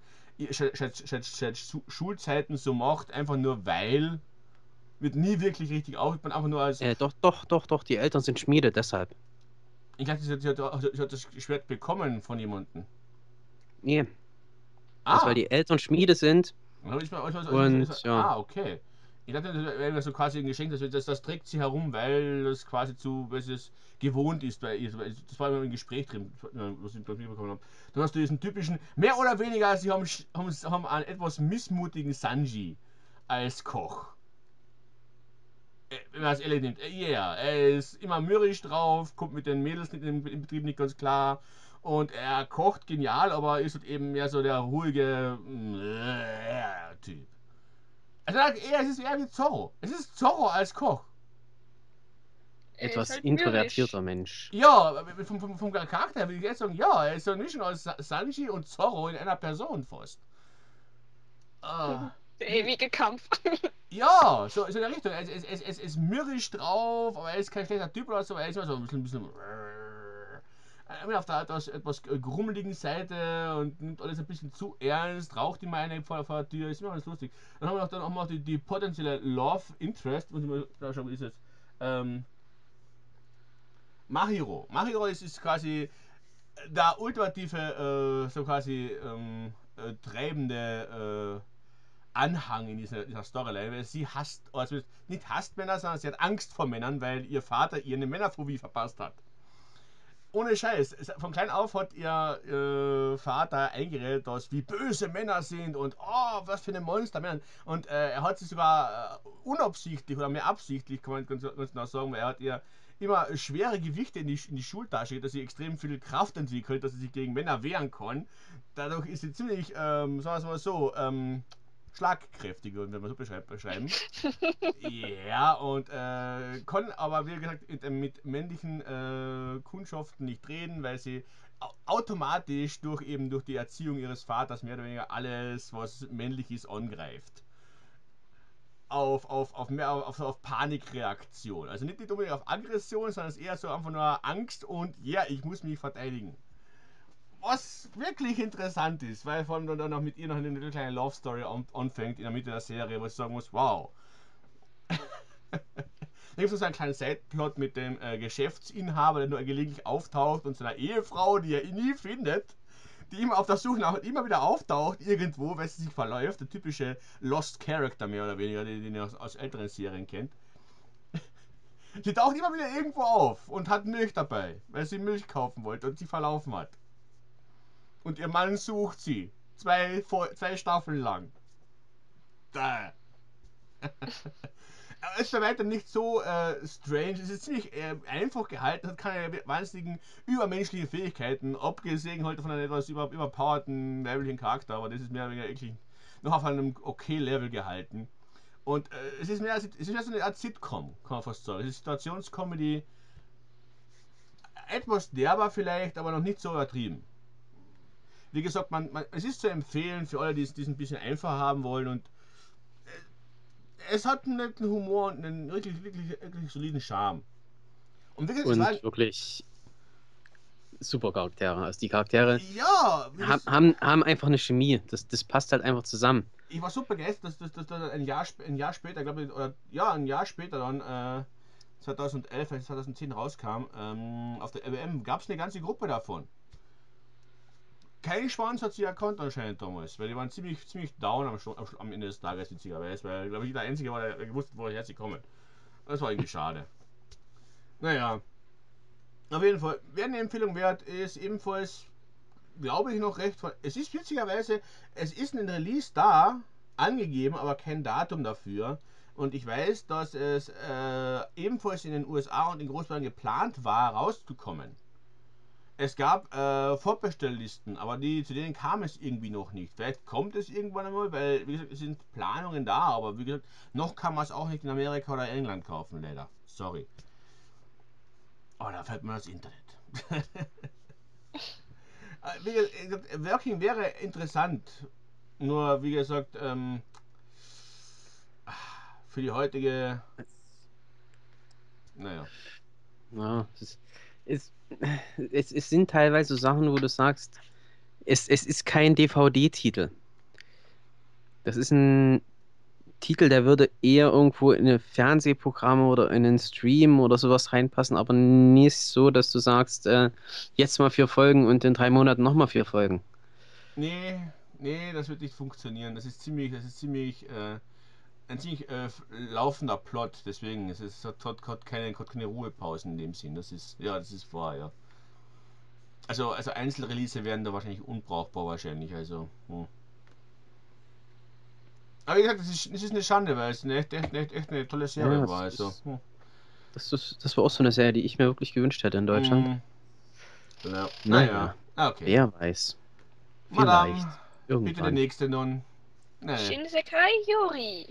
Schulzeiten so macht, einfach nur weil. Wird nie wirklich richtig aufgebaut, einfach nur als. Äh, doch, doch, doch, doch, die Eltern sind Schmiede, deshalb. Ich dachte, sie hat, sie, hat, sie hat das Schwert bekommen von jemandem. Nee, Ah, das ist, weil die Eltern Schmiede sind. dann hab ich mal, ich, ich, Und, ich, ich, ja. ah, okay. Ich dachte, das wäre so quasi ein Geschenk, das, das, das trägt sie herum, weil das quasi zu, weil sie es gewohnt ist bei ihr. Das war immer ein Gespräch drin, was ich bekommen habe. Dann hast du diesen typischen, mehr oder weniger, sie haben, haben, haben einen etwas missmutigen Sanji als Koch. Wenn man es ehrlich nimmt, ja, yeah, er ist immer mürrisch drauf, kommt mit den Mädels im Betrieb nicht ganz klar und er kocht genial, aber ist halt eben mehr so der ruhige äh, Typ. Also eher, es ist eher wie Zorro. Es ist Zorro als Koch. Er ist Etwas halt introvertierter mürrisch. Mensch. Ja, vom, vom, vom Charakter her würde ich jetzt sagen, ja, er ist so eine Mischung aus Sanji und Zorro in einer Person fast. Ah, Der wie, ewige Kampf. ja, so, so in der Richtung. Es, es, es, es ist mürrisch drauf, aber er ist kein schlechter Typ oder so, er ist immer so ein bisschen, ein bisschen immer auf der etwas, etwas grummeligen Seite und nimmt alles ein bisschen zu ernst, raucht immer eine vor, vor der Tür, ist immer alles lustig. Dann haben wir noch, dann haben wir noch die, die potenzielle Love Interest, muss ich mal da schauen, wie ist es? Ähm, Mahiro. Mahiro ist, ist quasi der ultimative, äh, so quasi ähm, äh, treibende äh, Anhang in dieser, dieser Storyline, weil sie hasst, also nicht hasst Männer, sondern sie hat Angst vor Männern, weil ihr Vater ihr eine Männerphobie verpasst hat. Ohne Scheiß, von klein auf hat ihr äh, Vater eingeredet, dass wie böse Männer sind und oh, was für eine Monster Männer. Und äh, er hat sie sogar äh, unabsichtlich oder mehr absichtlich, kann man ganz, ganz genau sagen, weil er hat ihr immer schwere Gewichte in die, in die Schultasche, dass sie extrem viel Kraft entwickelt, dass sie sich gegen Männer wehren kann. Dadurch ist sie ziemlich, ähm, sagen wir mal so, ähm, schlagkräftig, wenn man so beschreiben. Ja, und äh, kann aber, wie gesagt, mit, mit männlichen äh, Kundschaften nicht reden, weil sie automatisch durch eben durch die Erziehung ihres Vaters mehr oder weniger alles, was männlich ist, angreift. Auf, auf, auf, mehr auf, auf Panikreaktion. Also nicht, nicht unbedingt auf Aggression, sondern es ist eher so einfach nur Angst und ja, yeah, ich muss mich verteidigen. Was wirklich interessant ist, weil vor allem dann noch mit ihr noch eine kleine Love Story anfängt in der Mitte der Serie, wo ich sagen muss, wow. Da gibt es so einen kleinen Sideplot mit dem äh, Geschäftsinhaber, der nur gelegentlich auftaucht und seiner Ehefrau, die er nie findet, die immer auf der Suche nach immer wieder auftaucht irgendwo, weil sie sich verläuft. Der typische Lost Character mehr oder weniger, den, den ihr aus, aus älteren Serien kennt. Sie taucht immer wieder irgendwo auf und hat Milch dabei, weil sie Milch kaufen wollte und sie verlaufen hat. Und ihr Mann sucht sie. Zwei, zwei Staffeln lang. Da. Es ist bei weitem nicht so äh, strange. Es ist ziemlich äh, einfach gehalten, hat keine wahnsinnigen übermenschlichen Fähigkeiten, abgesehen halt von einem etwas über, überpowerten weiblichen Charakter, aber das ist mehr oder weniger wirklich noch auf einem okay Level gehalten. Und äh, es ist mehr, es ist mehr so eine Art Sitcom, kann man fast sagen. Es ist Situationscomedy, etwas derber vielleicht, aber noch nicht so übertrieben. Wie gesagt, man, man, es ist zu empfehlen für alle, die es ein bisschen einfacher haben wollen, und es hat einen netten Humor und einen wirklich, wirklich, wirklich soliden Charme. Und wirklich, es war ein, Und wirklich super Charaktere. Also die Charaktere ja, wie haben, das, haben, haben einfach eine Chemie. Das, das passt halt einfach zusammen. ich war super begeistert, dass, dass, dass, dass ein, Jahr, ein Jahr später, glaube ich, oder ja, ein Jahr später dann, äh, zweitausendelf, vielleicht zweitausendzehn rauskam, ähm, auf der R W M gab es eine ganze Gruppe davon. Kein Schwanz hat sie erkannt anscheinend damals, weil die waren ziemlich, ziemlich down am, am, am Ende des Tages, witzigerweise, weil, glaube ich, der Einzige war, der gewusst hat, woher sie kommen. Das war irgendwie schade. Naja, auf jeden Fall, wer eine Empfehlung wert, ist ebenfalls, glaube ich, noch recht. Es ist witzigerweise, es ist ein Release da, angegeben, aber kein Datum dafür. Und ich weiß, dass es äh, ebenfalls in den U S A und in Großbritannien geplant war, rauszukommen. Es gab äh, Vorbestelllisten, aber die, zu denen kam es irgendwie noch nicht. Vielleicht kommt es irgendwann einmal, weil, wie gesagt, es sind Planungen da, aber wie gesagt, noch kann man es auch nicht in Amerika oder England kaufen, leider. Sorry. Oh, da fällt mir das Internet. Wie gesagt, Working wäre interessant. Nur, wie gesagt, ähm, für die heutige. Naja. Ja, es, ist, es, es sind teilweise Sachen, wo du sagst, es, es ist kein D V D-Titel. Das ist ein Titel, der würde eher irgendwo in ein Fernsehprogramm oder in einen Stream oder sowas reinpassen, aber nicht so, dass du sagst, äh, jetzt mal vier Folgen und in drei Monaten nochmal vier Folgen. Nee, nee, das wird nicht funktionieren. Das ist ziemlich, das ist ziemlich, äh, ein ziemlich äh, laufender Plot. Deswegen, es ist, hat, hat, hat, keine, hat keine Ruhepausen in dem Sinn. Das ist, ja, das ist wahr, ja. Also, also Einzelrelease werden da wahrscheinlich unbrauchbar wahrscheinlich. Also, hm. Aber wie gesagt, das ist, das ist eine Schande, weil es eine echt, echt, echt, echt eine tolle Ja, Serie war. das Also, ist, hm. das ist, das war auch so eine Serie, die ich mir wirklich gewünscht hätte in Deutschland. Hm. Ja. Naja, Naja, okay. wer weiß. Madame, Vielleicht. bitte der Irgendwann. nächste nun. Nee. Shinsekai Yuri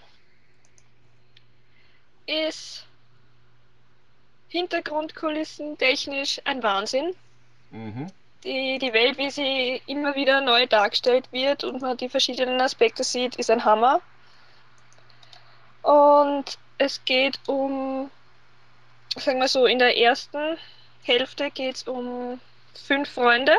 ist Hintergrundkulissen technisch ein Wahnsinn. Mhm. Die, die Welt, wie sie immer wieder neu dargestellt wird und man die verschiedenen Aspekte sieht, ist ein Hammer. Und es geht um, sagen wir so, in der ersten Hälfte geht es um fünf Freunde.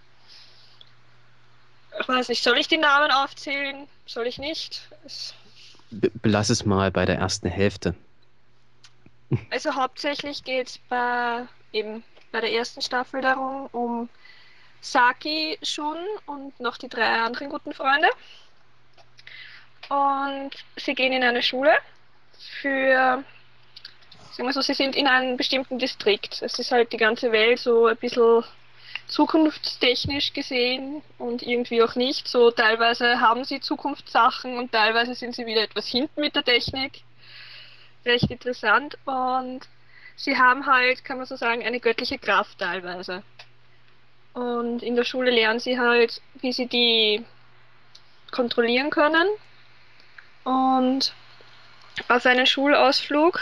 Ich weiß nicht, soll ich die Namen aufzählen? Soll ich nicht? Es, Be belass es mal bei der ersten Hälfte. also hauptsächlich geht es bei, eben bei der ersten Staffel darum, um Saki, Shun und noch die drei anderen guten Freunde. Und sie gehen in eine Schule für, sagen wir so, sie sind in einem bestimmten Distrikt. Es ist halt die ganze Welt so ein bisschen zukunftstechnisch gesehen und irgendwie auch nicht. So teilweise haben sie Zukunftssachen und teilweise sind sie wieder etwas hinten mit der Technik. Recht interessant. Und sie haben halt, kann man so sagen, eine göttliche Kraft teilweise. Und in der Schule lernen sie halt, wie sie die kontrollieren können. Und auf einen Schulausflug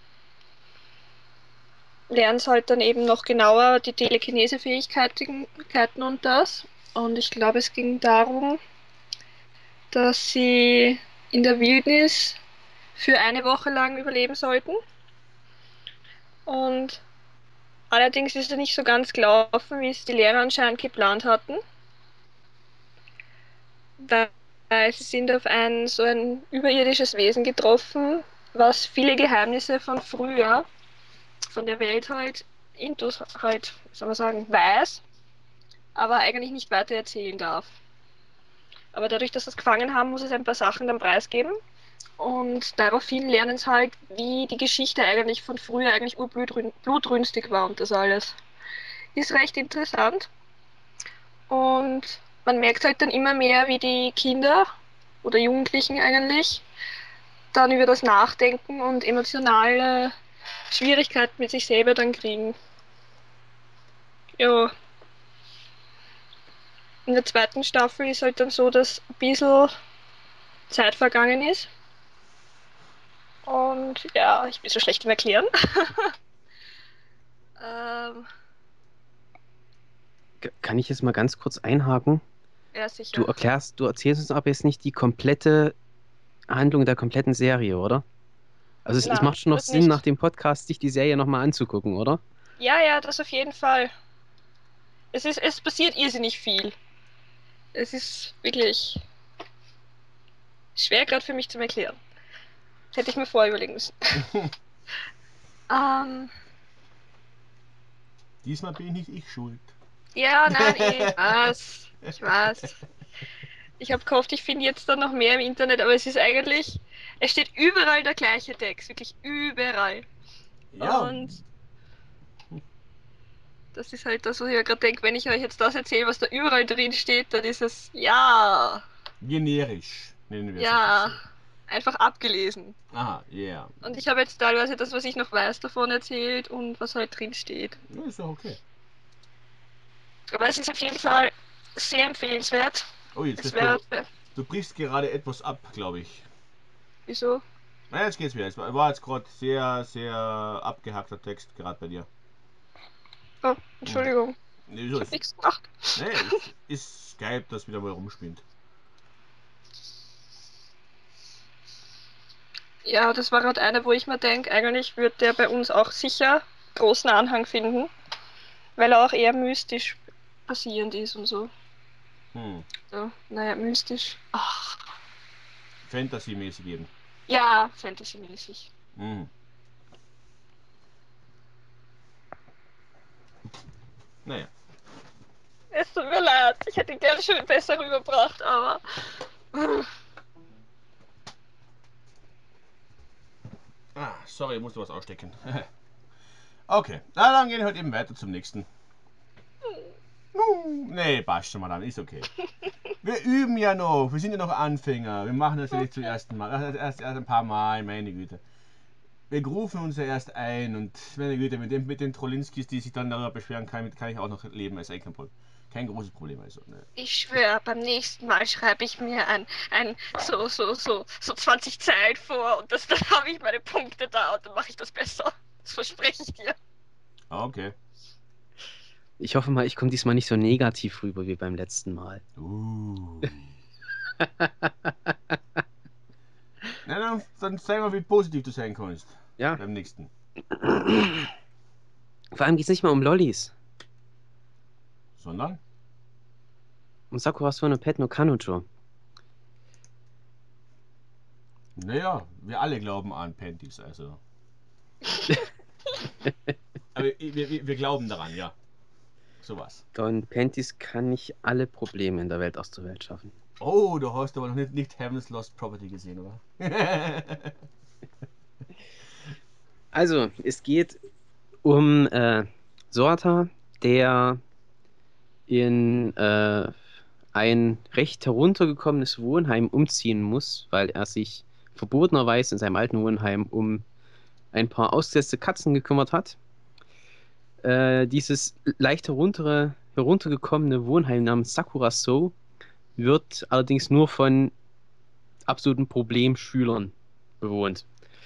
lernen sie halt dann eben noch genauer die Telekinese-Fähigkeiten und das. Und ich glaube, es ging darum, dass sie in der Wildnis für eine Woche lang überleben sollten. Und allerdings ist es nicht so ganz gelaufen, wie es die Lehrer anscheinend geplant hatten. Weil sie sind auf ein so ein überirdisches Wesen getroffen, was viele Geheimnisse von früher, von der Welt halt, intus halt, soll man sagen, weiß, aber eigentlich nicht weiter erzählen darf. Aber dadurch, dass sie es gefangen haben, muss es ein paar Sachen dann preisgeben. Und daraufhin lernen sie halt, wie die Geschichte eigentlich von früher eigentlich urblutrünstig war und das alles. Ist recht interessant. Und man merkt halt dann immer mehr, wie die Kinder oder Jugendlichen eigentlich dann über das Nachdenken und emotionale Schwierigkeiten mit sich selber dann kriegen. Ja, in der zweiten Staffel ist halt dann so, dass ein bisschen Zeit vergangen ist. Und ja, ich bin so schlecht im Erklären. ähm, K- Kann ich jetzt mal ganz kurz einhaken? ja, Du sicher. erklärst, du erzählst uns aber jetzt nicht die komplette Handlung der kompletten Serie, oder? Also es, es Na, macht schon noch das Sinn, nach nicht. dem Podcast sich die Serie nochmal anzugucken, oder? Ja, ja, das auf jeden Fall. Es ist, es passiert irrsinnig viel. Es ist wirklich schwer gerade für mich zu erklären. Hätte ich mir vorher überlegen müssen. Ähm, Diesmal bin nicht ich schuld. ja, nein, ich weiß. Ich weiß. Ich habe gehofft, ich finde jetzt dann noch mehr im Internet, aber es ist eigentlich, es steht überall der gleiche Text, wirklich überall. Ja, Und das ist halt das, was ich ja gerade denke, wenn ich euch jetzt das erzähle, was da überall drin steht, dann ist es, ja, generisch, nennen wir es einfach ja, so. einfach abgelesen. Aha, ja. Yeah. Und ich habe jetzt teilweise das, was ich noch weiß, davon erzählt und was halt drin steht. Ja, ist doch okay. Aber es ist auf jeden Fall sehr empfehlenswert. Oh, jetzt Es wirst du. wäre, Du brichst gerade etwas ab, glaube ich. wieso? Na, jetzt geht's wieder. Es war war jetzt gerade sehr, sehr abgehackter Text, gerade bei dir. Oh, Mhm. Entschuldigung, Nee, so ich habe ist. nichts gemacht. Nee, ist, ist Skype, das wieder mal rumspinnt. Ja, das war gerade einer, wo ich mir denke, eigentlich wird der bei uns auch sicher großen Anhang finden, weil er auch eher mystisch basierend ist und so. Hm. So, naja, mystisch. Ach, Fantasy-mäßig eben. ja, Fantasy-mäßig. Mhm. Naja. Es tut mir leid, ich hätte ihn gerne schön besser rübergebracht, aber. Ah, sorry, ich musste was ausstecken. Okay, na dann gehen wir halt eben weiter zum nächsten. Uh, nee, passt schon mal dann, ist okay. Wir üben ja noch, wir sind ja noch Anfänger. Wir machen das ja nicht zum Okay. ersten Mal. Erst, erst, erst ein paar Mal, meine Güte. Wir rufen uns ja erst ein und meine Güte, mit, dem, mit den Trollinskis, die sich dann darüber beschweren, kann, kann ich auch noch leben, ist eigentlich kein Problem. Kein großes Problem also. Ne. Ich schwöre, beim nächsten Mal schreibe ich mir ein, ein so, so, so, so zwanzig Zeilen vor und das, dann habe ich meine Punkte da und dann mache ich das besser. Das verspreche ich dir. Okay. Ich hoffe mal, ich komme diesmal nicht so negativ rüber wie beim letzten Mal. Uh. Na, dann, dann zeig mal, wie positiv du sein kannst. Ja. Beim nächsten. Vor allem geht es nicht mal um Lollis. Sondern? Um Sakuras no Pet no Kanojo. Naja, wir alle glauben an Panties, also. Aber wir, wir, wir glauben daran, ja. Sowas. Don Panties kann nicht alle Probleme in der Welt aus der Welt schaffen. Oh, du hast aber noch nicht, nicht Heaven's Lost Property gesehen, oder? Also, es geht um äh, Sorata, der in äh, ein recht heruntergekommenes Wohnheim umziehen muss, weil er sich verbotenerweise in seinem alten Wohnheim um ein paar ausgesetzte Katzen gekümmert hat. Äh, dieses leicht heruntere, heruntergekommene Wohnheim namens Sakura So wird allerdings nur von absoluten Problemschülern bewohnt.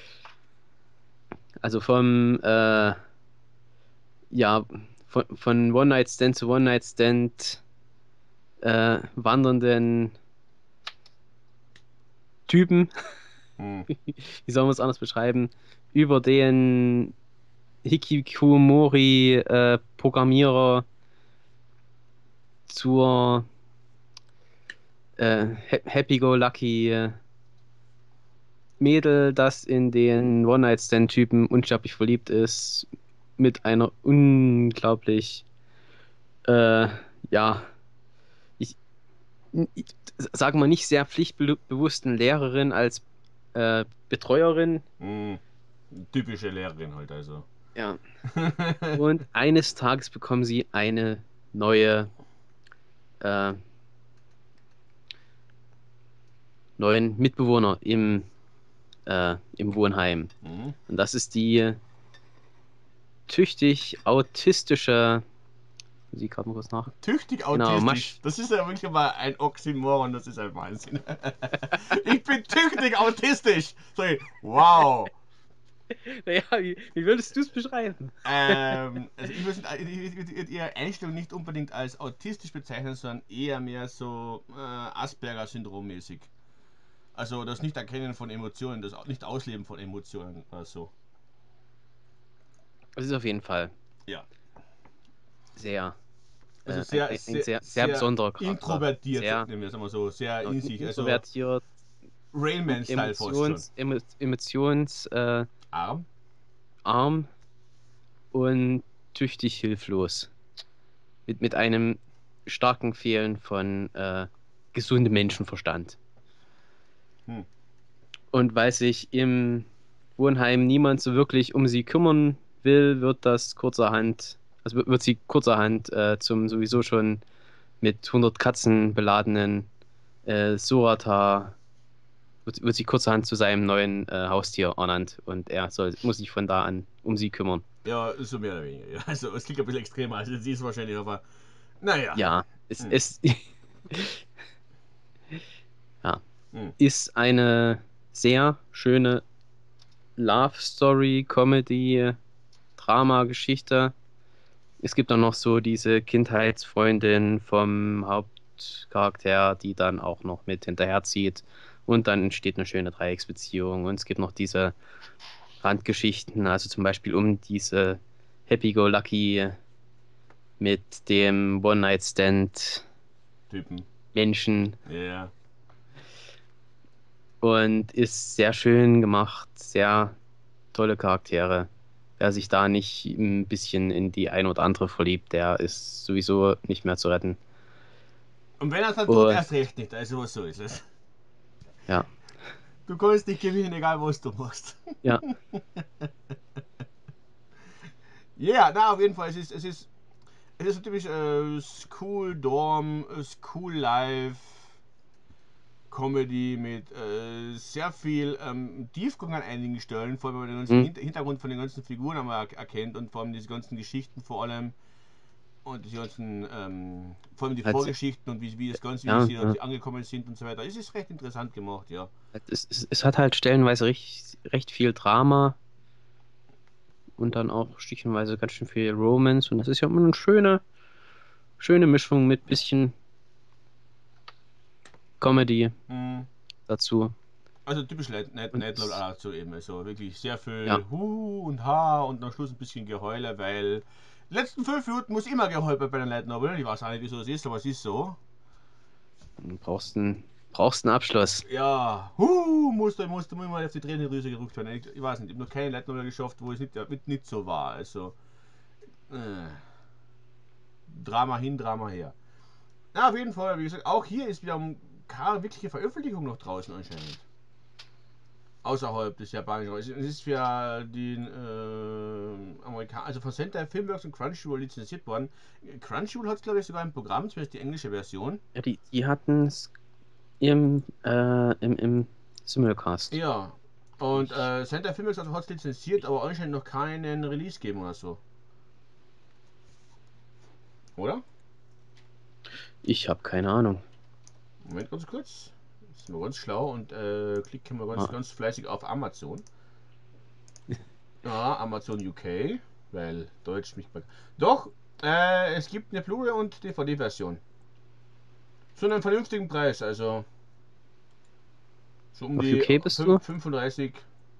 Also vom äh, ja, von, von One-Night-Stand zu One-Night-Stand äh, wandernden Typen, Hm. wie soll man es anders beschreiben, über den Hikikomori-Programmierer zur äh, Happy-Go-Lucky äh, Mädel, das in den One-Night-Stand-Typen unsterblich verliebt ist, mit einer unglaublich, äh, ja, ich, ich sage mal nicht sehr pflichtbewussten Lehrerin als äh, Betreuerin. Hm. Typische Lehrerin halt, also. Ja. Und eines Tages bekommen sie eine neue, äh, neuen Mitbewohner im, äh, im Wohnheim. Hm. Und das ist die tüchtig autistische muss ich gerade mal kurz nach. Tüchtig Genau, autistisch. Masch. Das ist ja wirklich mal ein Oxymoron, das ist ein Wahnsinn. Ich bin tüchtig autistisch. Sorry. Wow. Naja, wie, wie würdest du es beschreiben? Ähm, also ich würde ich würd Ihre Einstellung nicht unbedingt als autistisch bezeichnen, sondern eher mehr so äh, Asperger-Syndrom mäßig. Also das Nicht-Erkennen von Emotionen, das Nicht-Ausleben von Emotionen oder so. Das ist auf jeden Fall Ja. sehr, Also äh, ein, sehr, ein, ein sehr, sehr, sehr sehr besonderer Charakter. introvertiert, Sehr nehmen wir es mal so, sehr genau, in in- sich, also introvertiert und Rainman-Style fast schon. Emotions, emo, emotions, äh, Arm? arm und tüchtig hilflos. Mit, mit einem starken Fehlen von äh, gesundem Menschenverstand. Hm. Und weil sich im Wohnheim niemand so wirklich um sie kümmern will, wird das kurzerhand, also wird, wird sie kurzerhand äh, zum sowieso schon mit hundert Katzen beladenen äh, Sorata, wird, wird sie kurzerhand zu seinem neuen äh, Haustier ernannt und er soll, muss sich von da an um sie kümmern. Ja, so mehr oder weniger. Ja. Also es klingt ein bisschen extremer, als es ist wahrscheinlich, aber naja. Ja, es, Hm. es ja, Hm. ist eine sehr schöne Love Story, Comedy, Drama-Geschichte. Es gibt dann noch so diese Kindheitsfreundin vom Hauptcharakter, die dann auch noch mit hinterherzieht. Und dann entsteht eine schöne Dreiecksbeziehung. Und es gibt noch diese Randgeschichten, also zum Beispiel um diese Happy-Go-Lucky mit dem One-Night-Stand Typen. Menschen. Ja. Und ist sehr schön gemacht, sehr tolle Charaktere. Wer sich da nicht ein bisschen in die ein oder andere verliebt, der ist sowieso nicht mehr zu retten. Und wenn er es dann tut, Und erst recht nicht. Also so ist es. ja, Du kannst nicht gewinnen, egal was du machst. ja, Ja, yeah, na auf jeden Fall. Es ist, es ist, es ist so typisch äh, School Dorm, äh, School Life, Comedy mit äh, sehr viel ähm, Tiefgang an einigen Stellen, vor allem wenn man den ganzen hm, Hinter- Hintergrund von den ganzen Figuren einmal er- erkennt und vor allem diese ganzen Geschichten vor allem und die ganzen, ähm, vor allem die halt, se- Vorgeschichten und wie, wie das Ganze, wie ja, sie ja. dort angekommen sind und so weiter. Es ist recht interessant gemacht, ja. Es, es, es hat halt stellenweise recht, recht viel Drama und dann auch stichenweise ganz schön viel Romance. Und das ist ja immer eine schöne, schöne Mischung mit bisschen Comedy Hm. dazu. Also typisch Night, Night, Und Night Level es, dazu eben. Also wirklich sehr ja, viel Hu und Ha und am Schluss ein bisschen Geheule, weil die letzten fünf Minuten muss immer geheult werden bei der Light Novel. Ich weiß auch nicht, wieso das ist, aber es ist so. du brauchst einen, brauchst einen Abschluss. Ja, Hu, musste, musste mir mal auf die Tränendrüse gedrückt werden. Ich, ich weiß nicht, ich habe noch keine Light Novel geschafft, wo es nicht, nicht, nicht so war. Also, äh, Drama hin, Drama her. Na, auf jeden Fall, wie gesagt, auch hier ist wieder keine wirkliche Veröffentlichung noch draußen anscheinend. Außerhalb des japanischen Raums. Es ist für den äh, Amerikaner, also von Sentai Filmworks und Crunchyroll lizenziert worden. Crunchyroll hat glaube ich sogar ein Programm, zumindest die englische Version. Ja, die, die hatten es im, äh, im, im Simulcast. Ja. Und Ich, äh, Sentai Filmworks hat es lizenziert, aber anscheinend noch keinen Release geben oder so. Oder? ich habe keine Ahnung. Moment ganz kurz. Jetzt sind wir ganz schlau und äh, klicken wir ganz, Ah, ganz fleißig auf Amazon. Ja, Amazon U K, weil Deutsch mich. Doch, äh, es gibt eine Blu-ray und D V D-Version. Zu einem vernünftigen Preis, also so um auf die U K bist du? fünfunddreißig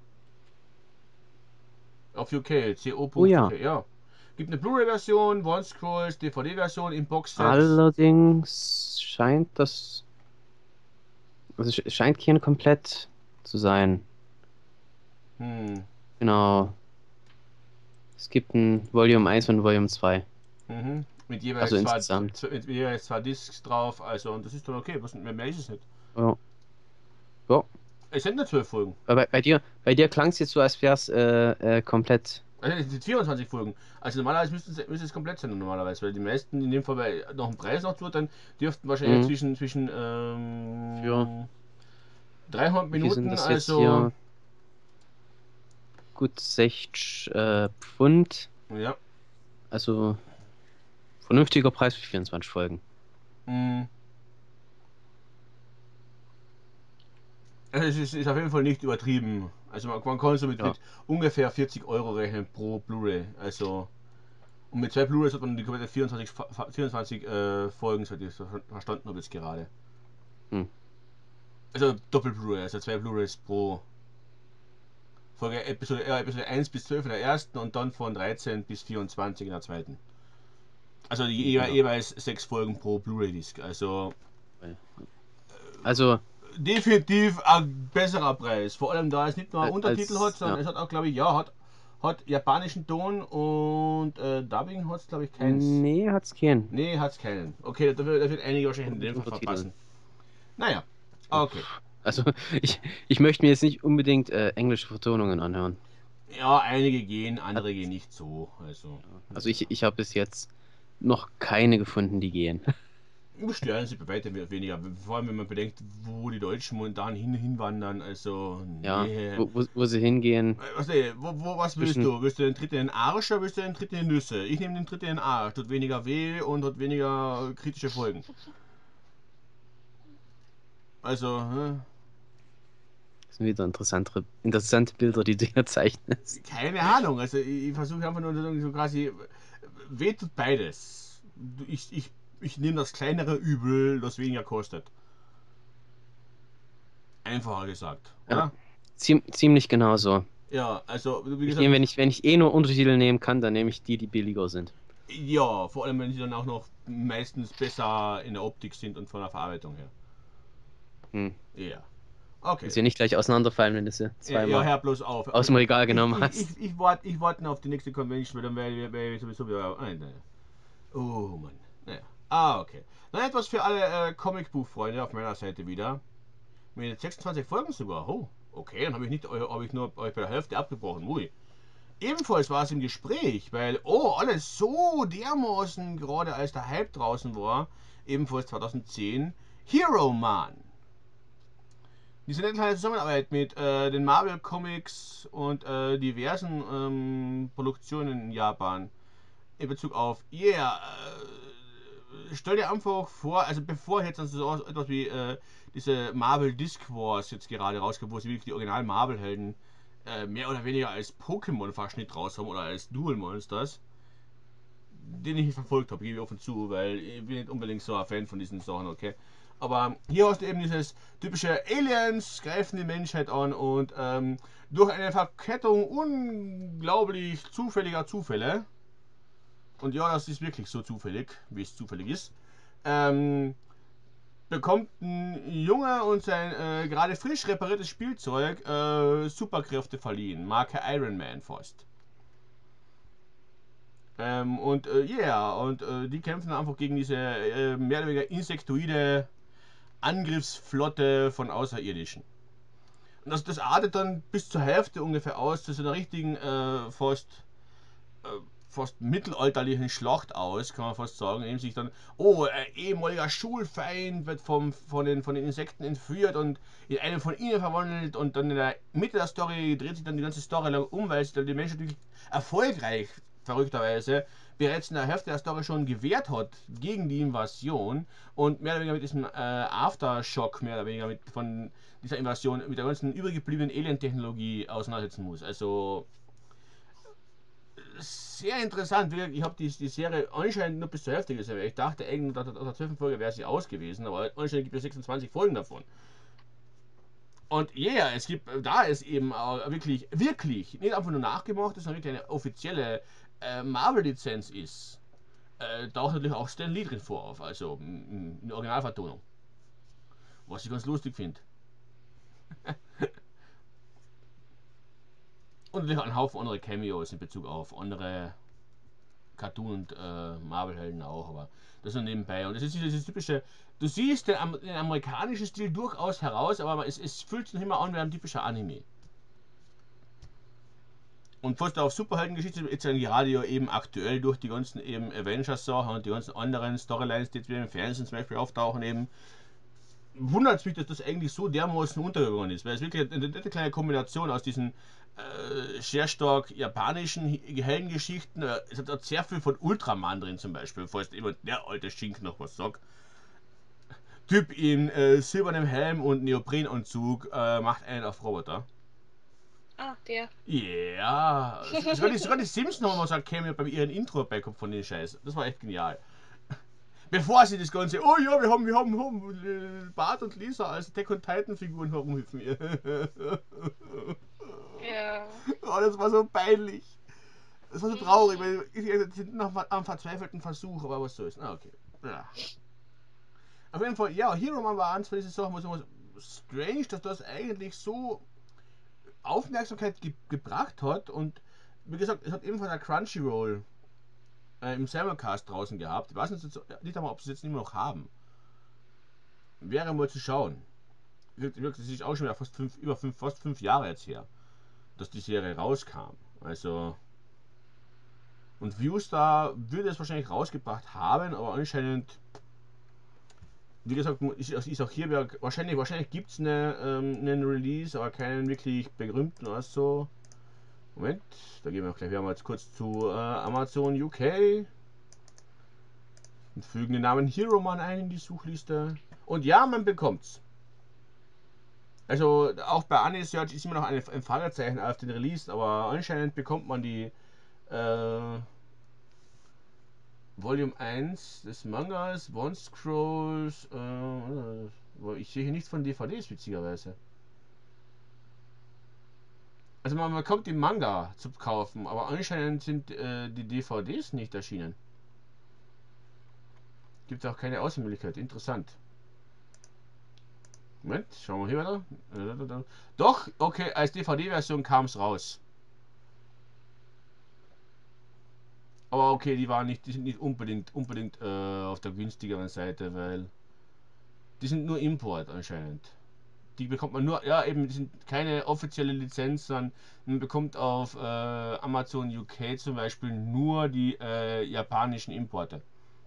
auf U K, Oh ja. co.uk, ja. Gibt eine Blu-ray-Version, One-Scrolls, D V D-Version im Boxset. Allerdings scheint das, also es scheint kein komplett zu sein. Hm. Genau. Es gibt ein Volume eins und Volume zwei. Mhm. Mit Also jeweils zwei, insgesamt. mit jeweils zwei Discs drauf, also und das ist dann okay, was, mehr, mehr ist es nicht. Ja. Ja. Es sind nur zwölf Folgen. Aber bei, bei dir, bei dir klang es jetzt so, als wäre es äh, äh, komplett. Also es sind vierundzwanzig Folgen. Also normalerweise müsste es, müsste es komplett sein normalerweise, weil die meisten in dem Fall bei noch einen Preis noch tut, dann dürften wahrscheinlich Mh, zwischen zwischen für, ähm, dreihundert wie viel sind Minuten, das jetzt also hier? Gut sechzig äh, Pfund. ja. Also vernünftiger Preis für vierundzwanzig Folgen. Mhm. Also es ist, ist auf jeden Fall nicht übertrieben. Also man, man kann so mit, Ja. mit ungefähr vierzig Euro rechnen pro Blu-ray. Also und mit zwei Blu-rays hat man die komplette vierundzwanzig, vierundzwanzig äh, Folgen, so ich so verstanden habe jetzt gerade. Hm. Also Doppel-Blu-ray, also zwei Blu-rays pro Folge, Episode, äh, Episode eins bis zwölf in der ersten und dann von dreizehn bis vierundzwanzig in der zweiten. Also je, Ja. jeweils sechs Folgen pro Blu-ray-Disc. Also Also, definitiv ein besserer Preis. Vor allem da es nicht nur Als- Untertitel hat, sondern ja. es hat auch, glaube ich, ja, hat, hat japanischen Ton und äh, Dubbing hat es, glaube ich, keins. nee, hat's keinen. Nee, hat es keinen. Okay, da wird, da wird einige wahrscheinlich in dem Fall Untertiteln. verpassen. Naja, okay. Also, ich, ich möchte mir jetzt nicht unbedingt äh, englische Vertonungen anhören. Ja, einige gehen, andere gehen nicht so. Also, Also, ich, ich habe bis jetzt noch keine gefunden, die gehen. stören sie bei weitem weniger. Vor allem, wenn man bedenkt, wo die Deutschen momentan hin, hinwandern. Also, Ja, nee. wo, wo, wo sie hingehen. Was, ey, wo, wo, was willst Zwischen- du? Willst du den Tritt in den Arsch oder willst du den Tritt in die Nüsse? Ich nehme den Tritt in den Arsch. Tut weniger weh und hat weniger kritische Folgen. Also, hä? Das sind wieder interessantere, interessante Bilder, die du hier zeichnest. Keine Ahnung. Also, ich, ich versuche einfach nur so, so quasi. Weh tut beides. Ich, ich, ich nehme das kleinere Übel, das weniger kostet. Einfacher gesagt, oder? Ja. Ziem, ziemlich genau so. Ja, also, wie Ich gesagt. nehme, wenn ich, wenn ich eh nur Untertitel nehmen kann, dann nehme ich die, die billiger sind. Ja, vor allem, wenn sie dann auch noch meistens besser in der Optik sind und von der Verarbeitung her. Hm. Ja. Okay. Dass sie nicht gleich auseinanderfallen, wenn du sie Ja, zweimal ja, hör bloß auf. aus dem Regal genommen ich, hast. Ich, ich, ich, warte, ich warte noch auf die nächste Convention, weil dann werde werde ich sowieso wieder. Nein, nein. Oh Mann. Naja. Ah, okay. Dann etwas für alle äh, Comicbuchfreunde auf meiner Seite wieder. Mit sechsundzwanzig Folgen sogar. Oh, okay, dann habe ich nicht habe ich nur euch bei der Hälfte abgebrochen. Ui. Ebenfalls war es im Gespräch, weil, oh, alles so dermaßen, gerade als der Hype draußen war, ebenfalls zweitausendzehn, Hero Man. Diese nette kleine Zusammenarbeit mit äh, den Marvel Comics und äh, diversen ähm, Produktionen in Japan in Bezug auf, yeah, äh, stell dir einfach vor, also bevor jetzt so etwas wie äh, diese Marvel Disc Wars jetzt gerade rauskommt, wo sie wirklich die Original Marvel Helden äh, mehr oder weniger als Pokémon-Verschnitt raus haben oder als Dual Monsters, den ich nicht verfolgt habe, gebe ich offen zu, weil ich bin nicht unbedingt so ein Fan von diesen Sachen, okay. Aber hier hast du eben dieses typische Aliens greifen die Menschheit an und ähm, durch eine Verkettung unglaublich zufälliger Zufälle, und ja, das ist wirklich so zufällig, wie es zufällig ist, ähm, bekommt ein Junge und sein äh, gerade frisch repariertes Spielzeug äh, Superkräfte verliehen, Marke Iron Man fast. Ähm, und äh, yeah, und äh, die kämpfen einfach gegen diese äh, mehr oder weniger insektoide Angriffsflotte von Außerirdischen. Und das, das artet dann bis zur Hälfte ungefähr aus zu so einer richtigen äh, fast, äh, fast mittelalterlichen Schlacht aus, kann man fast sagen, indem sich dann, oh, ein ehemaliger Schulfeind wird vom, von, den, von den Insekten entführt und in einen von ihnen verwandelt, und dann in der Mitte der Story dreht sich dann die ganze Story lang um, weil sich dann die Menschen natürlich erfolgreich, verrückterweise, bereits in der Hälfte der Story schon gewehrt hat gegen die Invasion und mehr oder weniger mit diesem äh, Aftershock, mehr oder weniger mit, von dieser Invasion, mit der ganzen übrig gebliebenen Alien-Technologie auseinandersetzen muss. Also sehr interessant. Ich habe die, die Serie anscheinend nur bis zur Hälfte gesehen, weil ich dachte eigentlich, nach der zwölften Folge wäre sie aus gewesen, aber anscheinend gibt es sechsundzwanzig Folgen davon. Und ja, yeah, es gibt, da ist eben wirklich, wirklich, nicht einfach nur nachgemacht, sondern wirklich eine offizielle äh, Marvel-Lizenz ist, äh, taucht natürlich auch Stan Lee drin vor auf, also eine Originalvertonung. Was ich ganz lustig finde. Und natürlich einen Haufen andere Cameos in Bezug auf andere Cartoon- und äh, Marvel-Helden auch, aber das ist nebenbei. Und das ist dieses typische, du siehst den, den amerikanischen Stil durchaus heraus, aber es, es fühlt sich noch immer an wie ein typischer Anime. Und fast auf Superheldengeschichte jetzt gerade ja eben aktuell durch die ganzen eben Avengers-Sachen und die ganzen anderen Storylines, die jetzt wieder im Fernsehen zum Beispiel auftauchen, eben wundert es mich, dass das eigentlich so dermaßen untergegangen ist, weil es wirklich eine nette kleine Kombination aus diesen äh, sehr stark japanischen Heldengeschichten. Äh, es hat auch sehr viel von Ultraman drin zum Beispiel, falls immer der alte Schink noch was sagt. Typ in äh, silbernem Helm und Neoprenanzug äh, macht einen auf Roboter. Ah, der. Ja, yeah. sogar, die, sogar die Simpsons haben mal so ein Cameo bei ihren Intro beikommen von den Scheiß. Das war echt genial. Bevor sie das Ganze, oh ja, wir haben, wir haben, wir haben Bart und Lisa als Attack on Titan Figuren herumhüpfen. Ja. Oh, das war so peinlich. Das war so traurig, weil sie sind noch am verzweifelten Versuch, aber was soll's. Ah, okay. Ja. Auf jeden Fall, ja, Hero Man war eins von diesen Sachen, was immer strange, dass das eigentlich so Aufmerksamkeit ge gebracht hat und wie gesagt, es hat ebenfalls ein Crunchyroll äh, im Simulcast draußen gehabt. Ich weiß nicht, nicht einmal, ob sie es jetzt nicht mehr noch haben. Wäre mal zu schauen. Das ist auch schon wieder fast fünf, über fünf, fast fünf Jahre jetzt her, dass die Serie rauskam. Also. Und Viewstar würde es wahrscheinlich rausgebracht haben, aber anscheinend, wie gesagt, ist, ist auch hier wahrscheinlich, wahrscheinlich gibt es eine, ähm, einen Release, aber keinen wirklich berühmten oder so. Moment, da gehen wir auch gleich wieder mal kurz zu äh, Amazon U K und fügen den Namen Hero Man ein in die Suchliste. Und ja, man bekommt's. Also auch bei AniSearch ist immer noch ein, ein Fragezeichen auf den Release, aber anscheinend bekommt man die äh, Volume eins des Mangas, One Scrolls, äh, ich sehe hier nichts von D V Ds witzigerweise. Also man bekommt die Manga zu kaufen, aber anscheinend sind äh, die D V Ds nicht erschienen. Gibt auch keine Außenmöglichkeit, interessant. Moment, schauen wir hier weiter. Doch, okay, als D V D-Version kam es raus. Aber okay, die waren nicht, die sind nicht unbedingt, unbedingt äh, auf der günstigeren Seite, weil die sind nur Import anscheinend. Die bekommt man nur, ja eben, die sind keine offizielle Lizenz, sondern man bekommt auf äh, Amazon U K zum Beispiel nur die äh, japanischen Importe.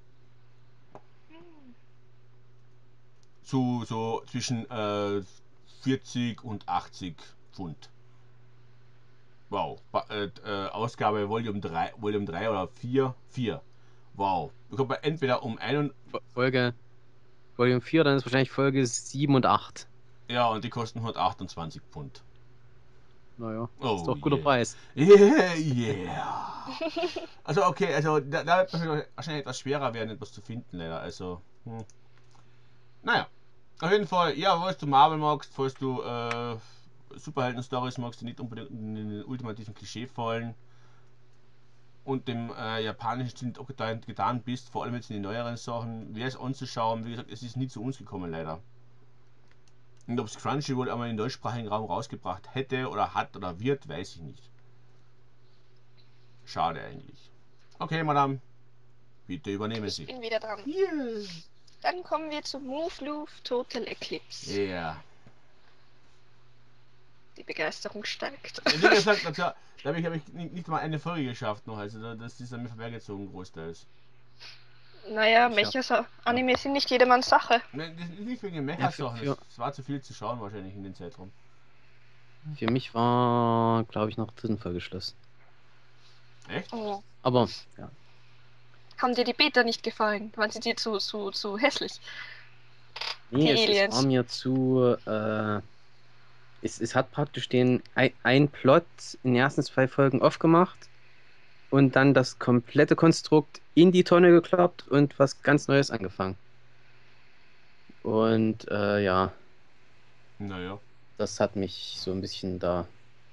Zu so zwischen äh, vierzig und achtzig Pfund. Wow. Ba äh, äh, Ausgabe Volume drei, Volume drei oder vier, vier. Wow. Bekommt man entweder um einen. Folge Volume vier, dann ist wahrscheinlich Folge sieben und acht. Ja, und die kosten hundertachtundzwanzig Pfund. Naja, Oh, ist doch ein guter yeah. Preis. Yeah, yeah. Also okay, also da, da wird wahrscheinlich etwas schwerer werden, etwas zu finden, leider. Also, hm. Naja. Auf jeden Fall, ja, falls du Marvel magst, falls du äh, Superhelden-Stories magst, die nicht unbedingt in den ultimativen Klischee fallen und dem äh, japanischen Stil nicht getan, getan bist, vor allem jetzt in den neueren Sachen, wäre es anzuschauen. Wie gesagt, es ist nie zu uns gekommen, leider. Und ob es Crunchyroll einmal in den deutschsprachigen Raum rausgebracht hätte oder hat oder wird, weiß ich nicht. Schade eigentlich. Okay, Madame, bitte übernehmen Ich Sie. bin wieder dran. Yeah. Dann kommen wir zu Move Loop Total Eclipse. Ja. Yeah. Die Begeisterung steigt. Wie gesagt, also, da habe ich, hab ich nicht mal eine Folge geschafft noch, also das ist an mir vorbeigezogen großteils. Naja, Ich hab- Mecha-Anime sind nicht jedermanns Sache. Nein, das ist nicht wegen den Ja, für, Mecha-Sachen, für, es war zu viel zu schauen wahrscheinlich in den Zeitraum. für mich war, glaube ich, noch die dritten Folge Schluss. Echt? Oh. Aber, ja. Haben dir die Beta nicht gefallen? Waren sie dir zu, zu, zu hässlich? Nee, Die es, es Aliens. war mir zu. Äh, es, es hat praktisch den ein, ein Plot in den ersten zwei Folgen aufgemacht und dann das komplette Konstrukt in die Tonne geklappt und was ganz Neues angefangen. Und äh, ja, Naja. das hat mich so ein bisschen da.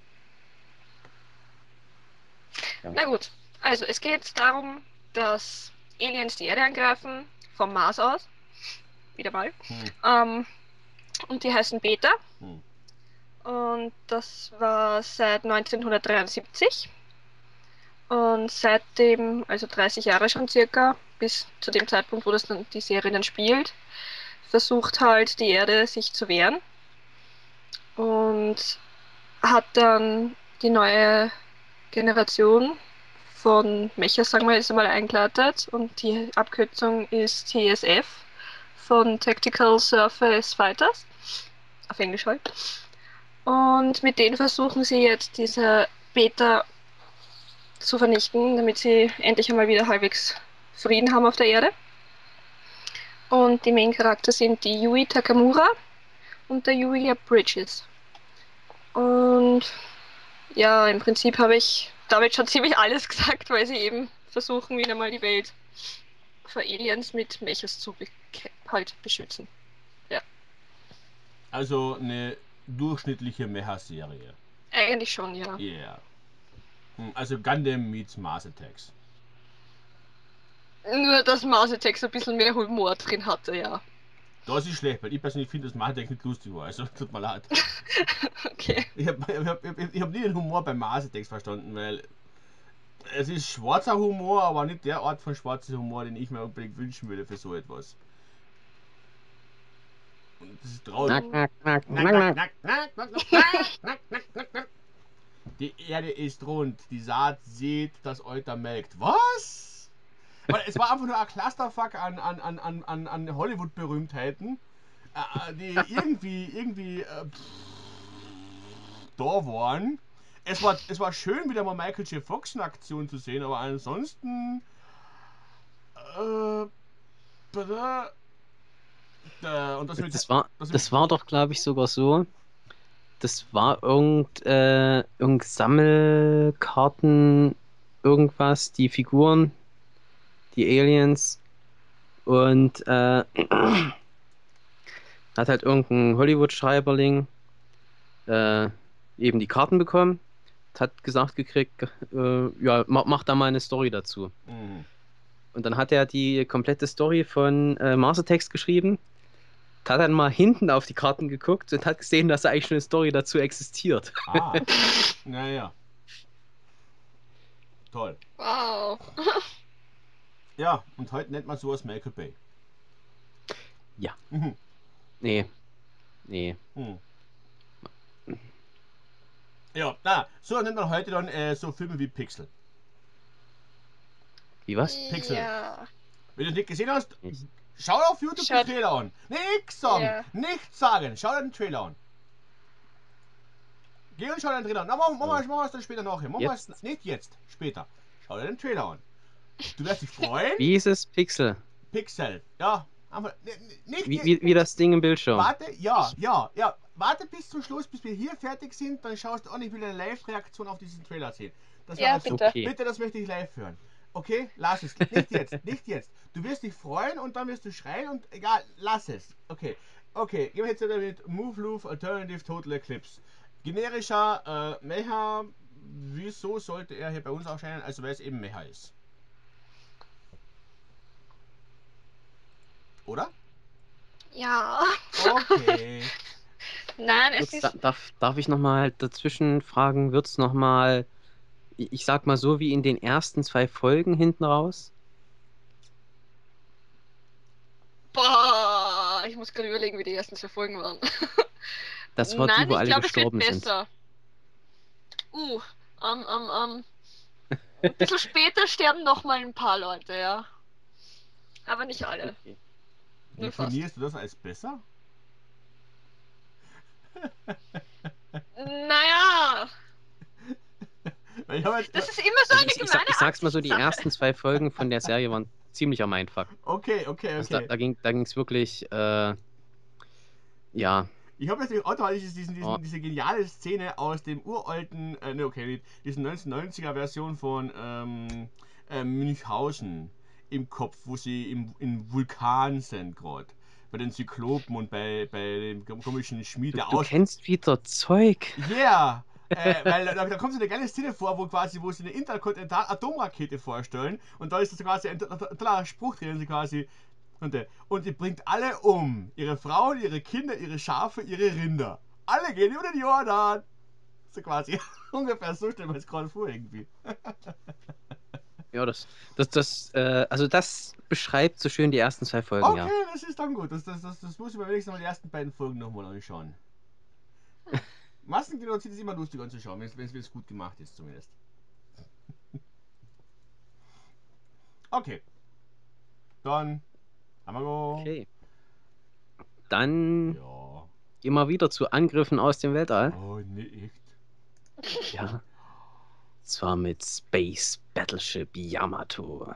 Ja. Na gut, also es geht darum, dass Aliens die Erde angreifen, vom Mars aus. Wieder mal. Hm. Ähm, und die heißen Beta. Hm. Und das war seit neunzehnhundertdreiundsiebzig. Und seitdem, also dreißig Jahre schon circa, bis zu dem Zeitpunkt, wo das dann die Serie dann spielt, versucht halt die Erde sich zu wehren. Und hat dann die neue Generation von Mechas, sagen wir jetzt mal, eingeleitet. Und die Abkürzung ist T S F, von Tactical Surface Fighters. Auf Englisch halt. Und mit denen versuchen sie jetzt diese Beta zu vernichten, damit sie endlich einmal wieder halbwegs Frieden haben auf der Erde. Und die Main-Charakter sind die Yui Takamura und der Yuya Bridges. Und ja, im Prinzip habe ich damit schon ziemlich alles gesagt, weil sie eben versuchen, wieder mal die Welt vor Aliens mit Mechas zu be halt beschützen. Ja. Also eine durchschnittliche Mecha-Serie. Eigentlich schon, ja. Yeah. Hm, Also Gundam meets Mars Attacks. Nur, dass Mars Attacks ein bisschen mehr Humor drin hatte, ja. Das ist schlecht, weil ich persönlich finde, dass Mars Attacks nicht lustig war. Also tut mir leid. Okay. Ich habe ich hab, ich hab, ich hab nie den Humor bei Mars Attacks verstanden, weil es ist schwarzer Humor, aber nicht der Art von schwarzer Humor, den ich mir unbedingt wünschen würde für so etwas. Und das ist traurig. Knack, knack, knack, Knack, knack, knack, knack. knack, knack, knack, knack, knack, knack, knack. Die Erde ist rund, die Saat sät, das Euter melkt. Was? Weil es war einfach nur ein Clusterfuck an, an, an, an, an, an Hollywood-Berühmtheiten, äh, die irgendwie, irgendwie äh, pff, da waren. Es war, es war schön, wieder mal Michael J. Fox in Aktion zu sehen, aber ansonsten. Äh, bada, da, und das mit. Das war, Das mit das war doch, glaube ich, sogar so. Das war irgend, äh, irgend Sammelkarten, irgendwas, die Figuren, die Aliens. Und äh, hat halt irgendein Hollywood-Schreiberling äh, eben die Karten bekommen. Hat gesagt gekriegt, äh, ja, mach, mach da mal eine Story dazu. Mhm. Und dann hat er die komplette Story von äh, Mars Attacks geschrieben. Hat dann mal hinten auf die Karten geguckt und hat gesehen, dass da eigentlich schon eine Story dazu existiert. Ah, naja. Toll. Wow. Ja, und heute nennt man sowas Michael Bay. Ja. Mhm. Nee. Nee. Mhm. Ja, na, so nennt man heute dann äh, so Filme wie Pixel. Wie was? Pixel. Ja. Wenn du es nicht gesehen hast, Ich- schau auf YouTube Schaut- den Trailer an. Nichts sagen, Ja. nichts sagen. Schau dir den Trailer an. Geh und schau dir den Trailer an. Na, machen So. wir es dann später nachher. Machen wir es Jetzt? nicht jetzt, später. Schau dir den Trailer an. Du wirst dich freuen. Wie ist es? Pixel. Pixel. Ja, einfach, n- n- nicht Wie, je- wie, wie das Ding im Bildschirm. Warte, ja, ja, ja. Warte bis zum Schluss, bis wir hier fertig sind, dann schaust du an, ich will eine Live-Reaktion auf diesen Trailer sehen. Das Ja, wäre so. bitte. Okay. Bitte, das möchte ich live hören. Okay, lass es. Nicht jetzt, nicht jetzt. Du wirst dich freuen und dann wirst du schreien und egal, lass es. Okay, okay, gehen wir jetzt wieder mit Move Loop Alternative Total Eclipse. Generischer äh, Mecha, wieso sollte er hier bei uns erscheinen? Also weil es eben Mecha ist. Oder? Ja. Okay. Nein, es Wird's, da, ist. darf, darf ich nochmal dazwischen fragen, wird es nochmal, ich sag mal so wie in den ersten zwei Folgen hinten raus? Boah, ich muss gerade überlegen, wie die ersten zwei Folgen waren. Das war die, Nein, wo ich alle glaube, es wird gestorben sind. besser. Uh, um, um, um. Ein bisschen später sterben noch mal ein paar Leute, ja. Aber nicht alle. Okay. Nur fast. Definierst du das als besser? Naja, Weil ich habe jetzt, das ist immer so Also eine ich, ich, sag, gemeine ich sag's mal so, die Ansichtssache. ersten zwei Folgen von der Serie waren ziemlich am Mindfuck. okay, okay, Also da, okay. da ging da ging's wirklich, äh, ja, Ich habe jetzt automatisch diesen, diesen, Oh. diese geniale Szene aus dem uralten, äh, ne, okay, nicht, diesen neunzehnhundertneunziger Version von ähm, äh, Münchhausen im Kopf, wo sie im, im Vulkan sind gerade. Bei den Zyklopen und bei, bei dem komischen Schmied, du, der du aus. kennst wieder Zeug. Yeah! äh, weil da, da kommt so eine geile Szene vor, wo quasi, wo sie eine Interkontinental-Atomrakete vorstellen und da ist das quasi ein totaler Spruch drin, sie quasi und, äh, und die bringt alle um. Ihre Frauen, ihre Kinder, ihre Schafe, ihre Rinder. Alle gehen über den Jordan. So quasi. Ungefähr so stellen wir es gerade vor irgendwie. Ja, das, das, das, äh, also das beschreibt so schön die ersten zwei Folgen, Okay, ja. das ist dann gut. Das, das, das, das muss ich mir wenigstens mal die ersten beiden Folgen nochmal anschauen. Massengenozid ist immer lustig anzuschauen, wenn es gut gemacht ist zumindest. Okay. Dann haben wir go. Okay. dann Ja. immer wieder zu Angriffen aus dem Weltall. Oh, nee, echt? Ja. Zwar mit Space Battleship Yamato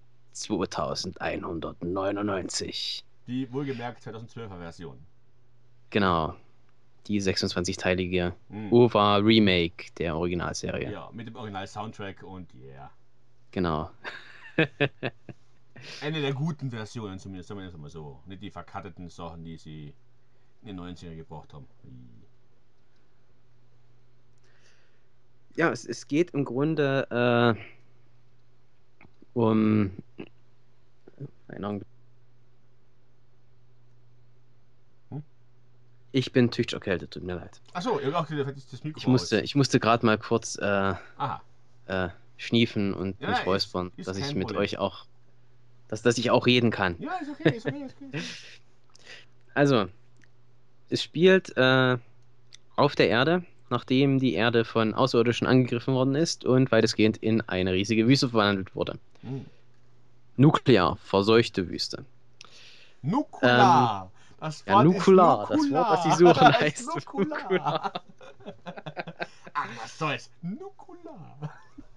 zweitausendeinhundertneunundneunzig. Die wohlgemerkt zweitausendzwölfer Version. Genau. Die sechsundzwanzig-teilige Hm. O V A Remake der Originalserie. Ja, mit dem Original-Soundtrack und yeah. Genau. Eine der guten Versionen zumindest, sagen wir das mal so. Nicht die verkatteten Sachen, die sie in den neunzigern gebraucht haben. Ja, es, es geht im Grunde äh, um. Einen Augenblick. Hm? Ich bin tüchtig erkältet, tut mir leid. Achso, ich dachte, da ist das Mikro Ich musste, aus. ich musste gerade mal kurz äh, Aha. äh, schniefen und Ja, mich ist- räuspern, ist dass ich kein mit Problem. euch auch, dass, dass ich auch reden kann. Ja, ist okay, ist okay, ist okay. Also, es spielt äh, auf der Erde, nachdem die Erde von Außerirdischen angegriffen worden ist und weitestgehend in eine riesige Wüste verwandelt wurde. Hm. Nuklear verseuchte Wüste. Nukular! Das Ja, Wort Nukular, ist das Nukular. Wort, das sie suchen, ist heißt Nukular. Ach, was soll's? Nukular.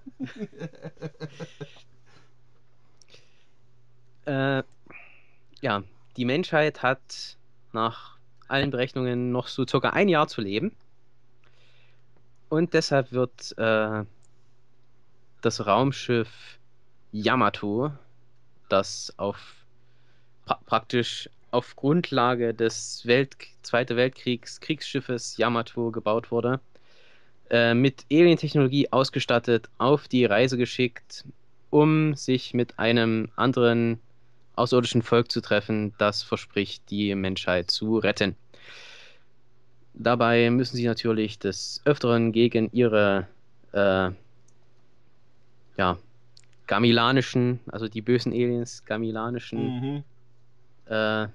Äh, ja, die Menschheit hat nach allen Berechnungen noch so circa ein Jahr zu leben. Und deshalb wird äh, das Raumschiff Yamato, das auf pra praktisch auf Grundlage des Welt Zweiten Weltkriegs Kriegsschiffes Yamato gebaut wurde, äh, mit Alien-Technologie ausgestattet, auf die Reise geschickt, um sich mit einem anderen außerirdischen Volk zu treffen, das verspricht, die Menschheit zu retten. Dabei müssen sie natürlich des Öfteren gegen ihre äh, ja, gamilanischen, also die bösen Aliens, gamilanischen Mhm. äh,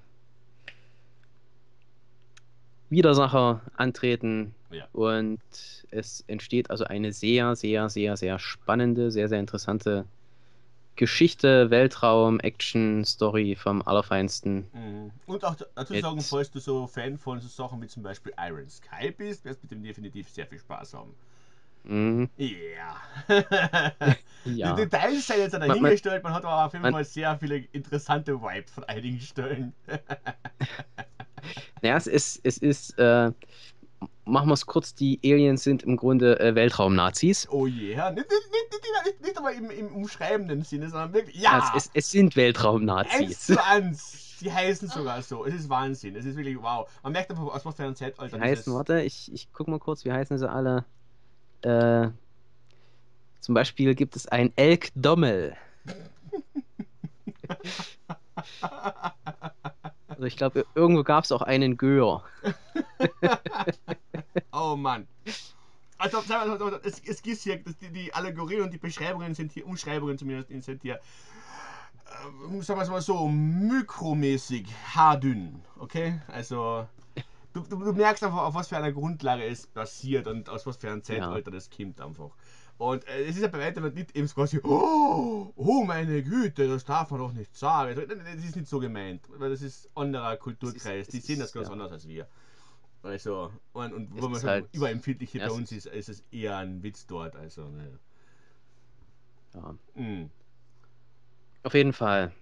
Widersacher antreten. Ja. Und es entsteht also eine sehr, sehr, sehr, sehr spannende, sehr, sehr interessante Geschichte, Weltraum, Action, Story vom Allerfeinsten. Mhm. Und auch dazu Mit- sagen, falls du so Fan von so Sachen wie zum Beispiel Iron Sky bist, wirst du mit dem definitiv sehr viel Spaß haben. Mhm. Ja. Ja. Die Details sind jetzt Man- man- dahingestellt, man hat aber auf jeden man- Fall sehr viele interessante Vibes von einigen Stellen. Naja, es ist, es ist äh, machen wir es kurz, die Aliens sind im Grunde äh, Weltraum-Nazis. Oh je, yeah. nicht, nicht, nicht, nicht, nicht aber im, im umschreibenden Sinne, sondern wirklich, Ja, ja, es, es, es sind eins Weltraum-Nazis. zu eins. Die heißen sogar so. Es ist Wahnsinn. Es ist wirklich wow. Man merkt einfach, aus was für einem Zeitalter Die heißen, warte, ich, ich guck mal kurz, wie heißen sie alle? Äh, zum Beispiel gibt es ein Elk Dommel. Also ich glaube, irgendwo gab es auch einen Gör. Oh Mann. Also, sagen wir mal so, es, es gibt hier, das, die, die Allegorien und die Beschreibungen sind hier, Umschreibungen zumindest, sind hier, äh, sagen wir es mal so, mikromäßig haardünn. Okay? Also, du, du, du merkst einfach, auf was für einer Grundlage es basiert und aus was für einem Zeitalter das kommt einfach. Und äh, es ist ja bei weitem nicht eben so quasi, oh, oh meine Güte, das darf man doch nicht sagen. Also, das ist nicht so gemeint, weil das ist anderer Kulturkreis, Es die ist- sehen es das ist, ganz ja. anders als wir. Also, und, und Es wo man ist sagt, halt- überempfindlich hier ja, bei es uns ist, ist es eher ein Witz dort. Also, ne. Ja. Mhm. Auf jeden Fall.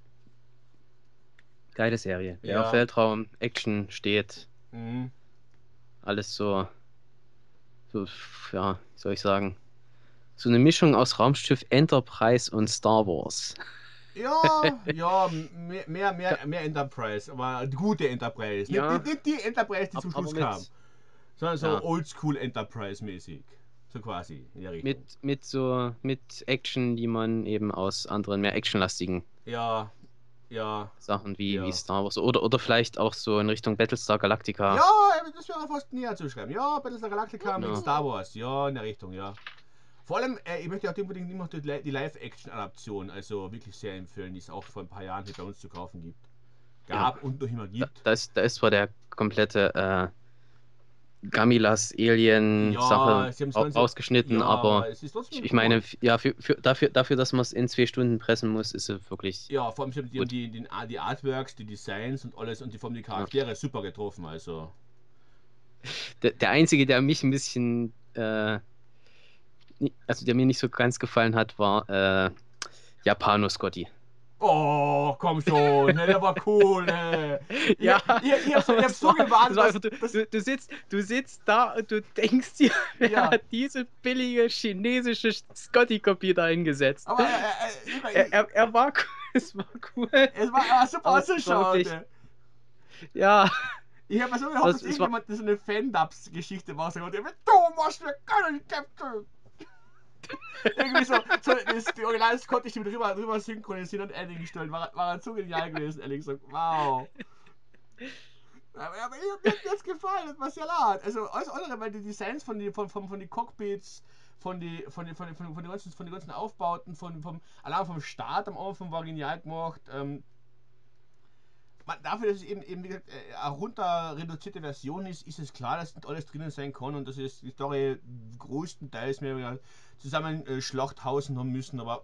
Geile Serie. Wer Ja. auf Weltraum, Action steht, Mhm. alles so, so, ja, wie soll ich sagen, so eine Mischung aus Raumschiff Enterprise und Star Wars. Ja, ja, mehr, mehr, mehr, mehr Enterprise, aber die gute Enterprise. Ja. Nicht, nicht, nicht die Enterprise, die Ab- zum aber Schluss mit- kam, sondern so Ja. Oldschool Enterprise-mäßig. So quasi, in der Richtung. Mit, mit so, mit Action, die man eben aus anderen, mehr actionlastigen Ja, ja. Sachen wie, Ja. wie Star Wars oder, oder vielleicht auch so in Richtung Battlestar Galactica. Ja, das wäre fast näher zu schreiben. Ja, Battlestar Galactica mit Ja. Star Wars. Ja, in der Richtung, ja. Vor allem, äh, ich möchte auch unbedingt immer noch die, Li- die Live-Action-Adaption, also wirklich sehr empfehlen, die es auch vor ein paar Jahren hier bei uns zu kaufen gibt. Gab und noch immer Da, gibt. da, ist, da ist zwar der komplette, äh, Gamilas Alien-Sache Ja, sie haben das ra Ganze. rausgeschnitten, Ja, aber aber es ist ich, trotzdem ich cool. meine, f- ja, für, für, dafür, dafür, dass man es in zwei Stunden pressen muss, ist es wirklich Ja, vor allem sie haben die, haben gut. die, die, die Artworks, die Designs und alles und die vom die Ja. Charaktere super getroffen, also. Der, der einzige, der mich ein bisschen, äh, ni- also der mir nicht so ganz gefallen hat, war äh, Japano Scotty. Oh, komm schon, ne, der war cool, ne. Ich, Ja, ich, ich, hab so, ich aber hab es so war, es gewartet, war dass, einfach, du, dass. du, du sitzt, du sitzt da und du denkst dir, wer Ja, hat diese billige chinesische Scotty-Kopie da hingesetzt? aber äh, äh, Er, ich, er, er war cool, es war cool, es war, er war super aber es war anzuschauen, wirklich, ne. ja, Ich habe mir so gehofft, das, dass es war, irgendjemand so eine Fan-Dubs-Geschichte macht. Und der wird, du machst mir keinen Captain. Irgendwie so, so das, die Original konnte ich die drüber, drüber synchronisieren und Ending stellen. War, war so genial gewesen, ehrlich gesagt. Wow. Aber, aber mir hat jetzt gefallen, das war sehr laut. Also alles andere, weil die Designs von die, von, von, von die Cockpits, von die, von die, von die, von die, von die ganzen, von den ganzen Aufbauten, von, vom, allein vom Start am Anfang war genial gemacht. Ähm, man, dafür, dass es eben, eben wie gesagt, äh, eine runter reduzierte Version ist, ist es klar, dass nicht alles drinnen sein kann und dass es die Story größtenteils mehr wieder zusammen äh, Schlachthausen haben müssen, aber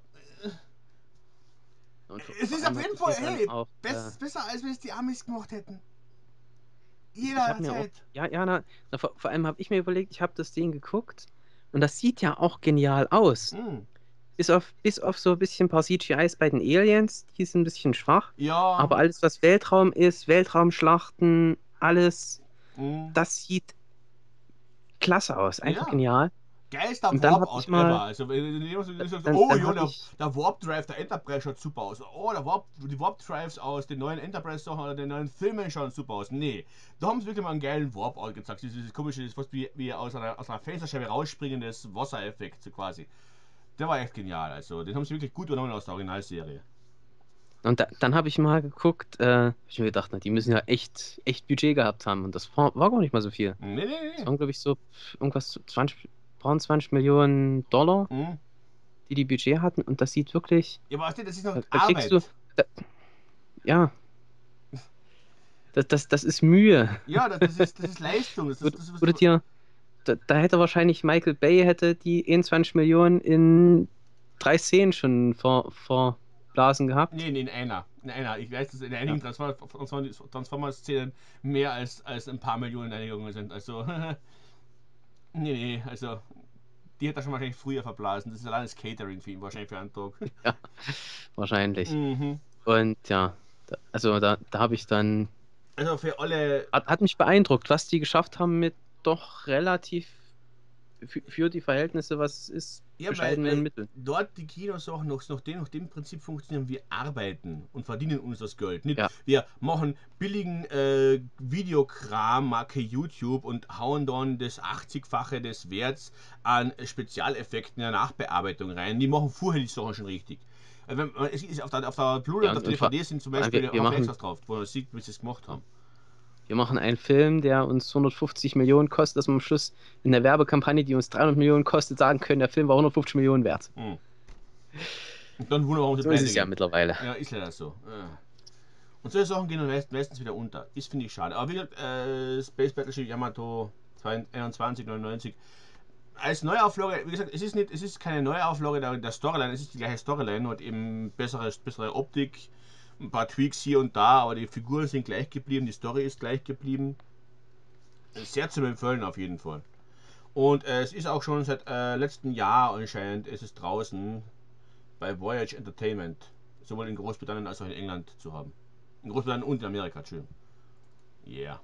und vor, es vor ist allem auf habe jeden ich Fall, mir dann hey, auch, äh, best, besser als wenn es die Amis gemacht hätten. ich, ich habe mir auch, Jederzeit. ja, ja, na, na, vor, vor allem habe ich mir überlegt, ich habe das Ding geguckt und das sieht ja auch genial aus. Hm. Bis auf, bis auf so ein bisschen ein paar C G Is bei den Aliens, die sind ein bisschen schwach. Ja, Aber alles, was Weltraum ist, Weltraumschlachten, alles, hm. das sieht klasse aus. Einfach Ja. genial. Geilster Und dann Warp habe out ich ever. mal, Also, wenn du jemand so sagst, dann, oh dann ja, habe der, ich, der Warp Drive der Enterprise schaut super aus. Oh, der Warp, die Warp Drives aus den neuen Enterprise-Sachen oder den neuen Filmen schauen super aus. Nee, da haben sie wirklich mal einen geilen Warp out gezeigt. Dieses, dieses komische, das fast wie, wie aus einer, aus einer Fensterscheibe rausspringendes Wassereffekt, so quasi. Der war echt genial. Also, den haben sie wirklich gut übernommen aus der Originalserie. und da, dann habe ich mal geguckt, äh, hab ich mir gedacht, na, die müssen ja echt, echt Budget gehabt haben. Und das war, war gar nicht mal so viel. Nee, nee, Das nee. waren, glaube ich, so irgendwas zwanzig, zwanzig Millionen Dollar, Hm. die die Budget hatten. Und das sieht wirklich, Ja, aber weißt du, das ist noch da, da kriegst du, Arbeit. da, ja, das, das, das ist Mühe. Ja, das, das, ist, das ist Leistung. Das, das, Wurde, das, das, wurde dir da, da hätte wahrscheinlich Michael Bay hätte die einundzwanzig Millionen in drei Szenen schon ver, verblasen gehabt. Nee, nee, in einer. In einer. Ich weiß, dass in Ja, einigen Transformers-Szenen mehr als, als ein paar Millionen eingegangen sind. Also, nee, nee, also, die hat er schon wahrscheinlich früher verblasen. Das ist allein das Catering für ihn wahrscheinlich für einen Tag. ja, wahrscheinlich. Mhm. Und ja, da, also da, da habe ich dann, Also für alle. hat, hat mich beeindruckt, was die geschafft haben mit doch relativ für, für die Verhältnisse, was es ist, Ja, weil, bescheidenen weil Mitteln. dort die Kinos auch noch, nach, dem, nach dem Prinzip funktionieren, wir arbeiten und verdienen uns das Geld. Nicht, Ja, wir machen billigen äh, Videokram, Marke YouTube und hauen dann das achtzigfache des Werts an Spezialeffekten in der Nachbearbeitung rein. Die machen vorher die Sachen schon richtig. Äh, wenn, es ist auf der, auf der Blu-ray ja, und und, auf der und vor, D V D sind zum vor allem wir, Beispiel wir Haufen machen, Extras drauf, wo man sieht, wie sie es gemacht haben. wir machen einen Film, der uns hundertfünfzig Millionen kostet, dass wir am Schluss in der Werbekampagne, die uns dreihundert Millionen kostet, sagen können, der Film war hundertfünfzig Millionen wert. Hm. Und dann wundern, warum sie So ist pleite es ja gehen. mittlerweile. Ja, ist leider so. Ja. Und solche Sachen gehen dann meistens wieder unter. Ist, finde ich, schade. Aber wie gesagt, äh, Space Battleship Yamato einundzwanzig neunundneunzig als Neuauflage, wie gesagt, es ist, nicht, es ist keine Neuauflage der, der Storyline, es ist die gleiche Storyline, nur eben bessere, bessere Optik, ein paar Tweaks hier und da, aber die Figuren sind gleich geblieben, die Story ist gleich geblieben. Sehr zu empfehlen auf jeden Fall. Und äh, es ist auch schon seit äh, letztem Jahr anscheinend, es ist draußen bei Voyage Entertainment, sowohl in Großbritannien als auch in England zu haben. In Großbritannien und in Amerika, Entschuldigung. Yeah.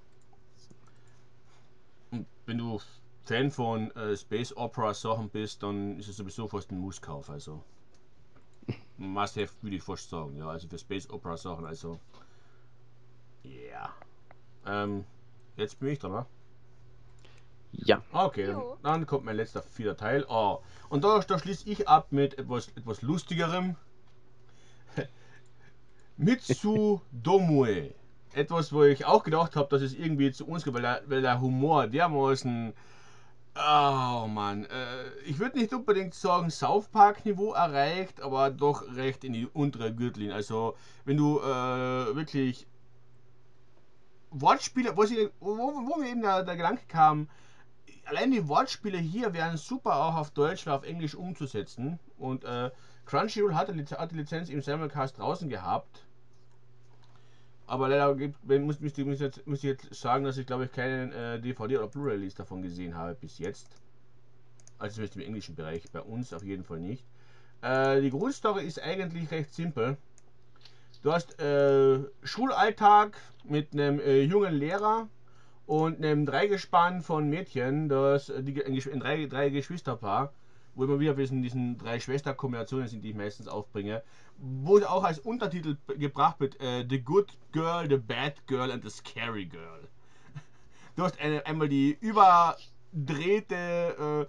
Und wenn du Fan von äh, Space Opera Sachen bist, dann ist es sowieso fast ein Musskauf. Also must have, würde ich fast sagen. Ja, also für Space Opera Sachen, also yeah. Ähm, jetzt bin ich dran, ne? Ja. Okay, dann, Jo. dann kommt mein letzter vierter Teil. Oh. Und da, da schließe ich ab mit etwas, etwas lustigerem. Mitsudomue. Etwas, wo ich auch gedacht habe, dass es irgendwie zu uns geht, weil der, weil der Humor dermaßen. Oh Mann. Äh, ich würde nicht unbedingt sagen South Park Niveau erreicht, aber doch recht in die untere Gürtellinie. Also, wenn du äh, wirklich Wortspiele, wo, sie, wo, wo mir eben der, der Gedanke kam, allein die Wortspiele hier wären super auch auf Deutsch oder auf Englisch umzusetzen. Und äh, Crunchyroll hat die, hat die Lizenz im Simulcast draußen gehabt. Aber leider gibt, muss, muss, muss, jetzt, muss ich jetzt sagen, dass ich glaube ich keinen äh, D V D oder Blu-ray-Release davon gesehen habe bis jetzt. Also zumindest im englischen Bereich, bei uns auf jeden Fall nicht. Äh, die Grundstory ist eigentlich recht simpel. Du hast äh, Schulalltag mit einem äh, jungen Lehrer und einem Dreigespann von Mädchen, das die, ein, ein drei, drei Geschwisterpaar, wo immer wieder diesen, diesen drei Schwesterkombinationen sind, die ich meistens aufbringe, wo auch als Untertitel gebracht wird, äh, The Good Girl, The Bad Girl and The Scary Girl. Du hast eine, einmal die überdrehte, äh,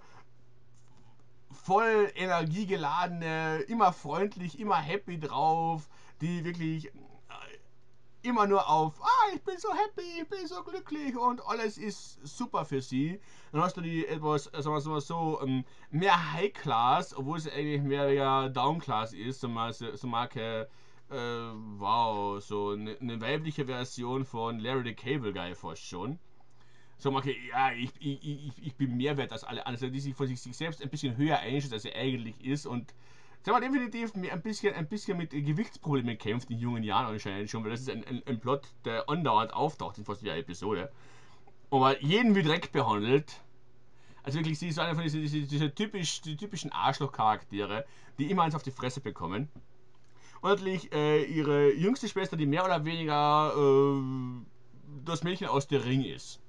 voll energiegeladene, immer freundlich, immer happy drauf, die wirklich äh, immer nur auf, ah, ich bin so happy, ich bin so glücklich und alles ist super für sie. Dann hast du die etwas, sagen wir mal so, ähm, mehr High Class, obwohl es eigentlich mehr ja Down Class ist, so mal so, so Marke, äh, wow, so eine, eine weibliche Version von Larry the Cable Guy fast schon. So, okay, ja, ich, ich, ich, ich bin mehr wert als alle anderen, die sich von sich, sich selbst ein bisschen höher einschätzt, als er eigentlich ist und sag mal, definitiv ein bisschen, ein bisschen mit Gewichtsproblemen kämpft in jungen Jahren anscheinend schon, weil das ist ein, ein, ein Plot, der andauernd auftaucht in fast jeder Episode. Aber jeden wie Dreck behandelt. Also wirklich, sie ist so einer von diesen diese, diese typisch, die typischen Arschloch-Charaktere, die immer eins auf die Fresse bekommen. Und natürlich äh, ihre jüngste Schwester, die mehr oder weniger äh, das Mädchen aus der Ring ist.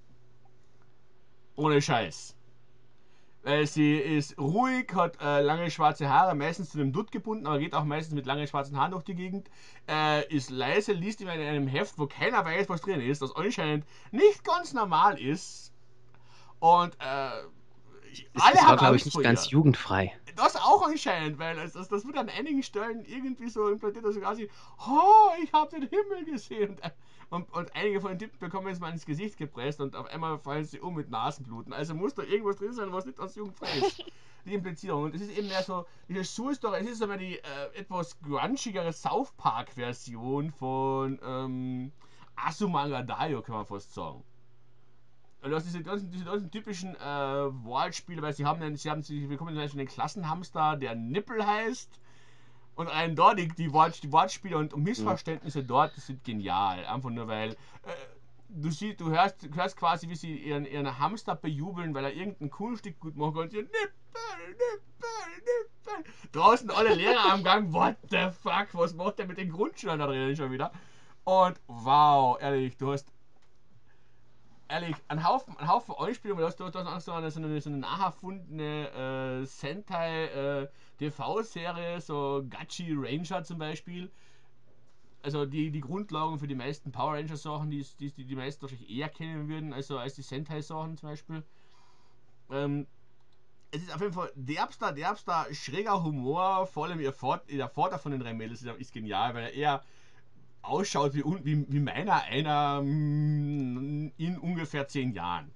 Ohne Scheiß. Äh, sie ist ruhig, hat äh, lange schwarze Haare, meistens zu einem Dutt gebunden, aber geht auch meistens mit langen schwarzen Haaren durch die Gegend. Äh, ist leise, liest immer in einem Heft, wo keiner weiß, was drin ist, das anscheinend nicht ganz normal ist. Und äh, alle das haben war, glaube ich, Angst nicht vor ganz ihr. jugendfrei. Das auch anscheinend, weil das, das, das wird an einigen Stellen irgendwie so implantiert, dass sie quasi, oh, ich habe den Himmel gesehen. Und, und einige von den Typen bekommen jetzt mal ins Gesicht gepresst und auf einmal fallen sie um mit Nasenbluten. Also muss da irgendwas drin sein, was nicht ganz jugendfrei ist. Die Implizierung. Und es ist eben mehr so, diese Schulstory, es ist immer die äh, etwas grungigere South Park-Version von ähm, Azumanga Daioh, kann man fast sagen. Und das diese ganzen, diese ganzen typischen äh, Wortspiele, weil sie haben, einen, sie haben, sie bekommen zum Beispiel einen Klassenhamster, der Nippel heißt. Und rein dort, die, die, Wort, die Wortspiele und Missverständnisse dort, die sind genial. Einfach nur, weil äh, du siehst, du hörst, du hörst quasi, wie sie ihren, ihren Hamster bejubeln, weil er irgendein Kunststück gut macht und sie Nippel, Nippel, Nippel. Draußen alle Lehrer am Gang, what the fuck, was macht der mit den Grundschülern da drin schon wieder? Und wow, ehrlich, du hast ehrlich, ein Haufen, ein Haufen Anspielungen, du hast, du hast auch so eine, so eine, so eine nacherfundene äh, Sentai-T V-Serie, äh, so Gachi Ranger zum Beispiel. Also die, die Grundlagen für die meisten Power Ranger-Sachen, die, die, die die meisten wahrscheinlich eher kennen würden, also als die Sentai-Sachen zum Beispiel. Ähm, es ist auf jeden Fall derbster, derbster, schräger Humor, vor allem ihr Vater, der Vater von den drei Mädels ist, ist genial, weil er eher ausschaut wie, wie, wie meiner einer mm, in ungefähr zehn Jahren.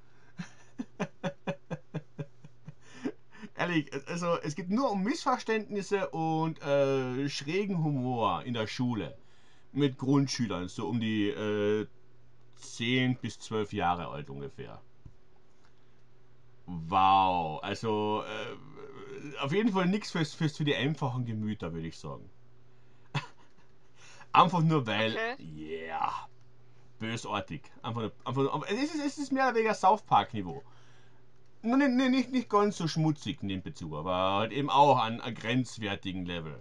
Ehrlich, also es geht nur um Missverständnisse und äh, schrägen Humor in der Schule mit Grundschülern, so um die äh, zehn bis zwölf Jahre alt ungefähr. Wow, also äh, auf jeden Fall nichts fürs, fürs, für die einfachen Gemüter, würde ich sagen. Einfach nur weil, Okay. yeah, bösartig. Einfach nur, einfach nur, es, ist, es ist mehr oder weniger South Park Niveau. Nur nicht, nicht, nicht ganz so schmutzig in dem Bezug, aber halt eben auch an einem grenzwertigen Level.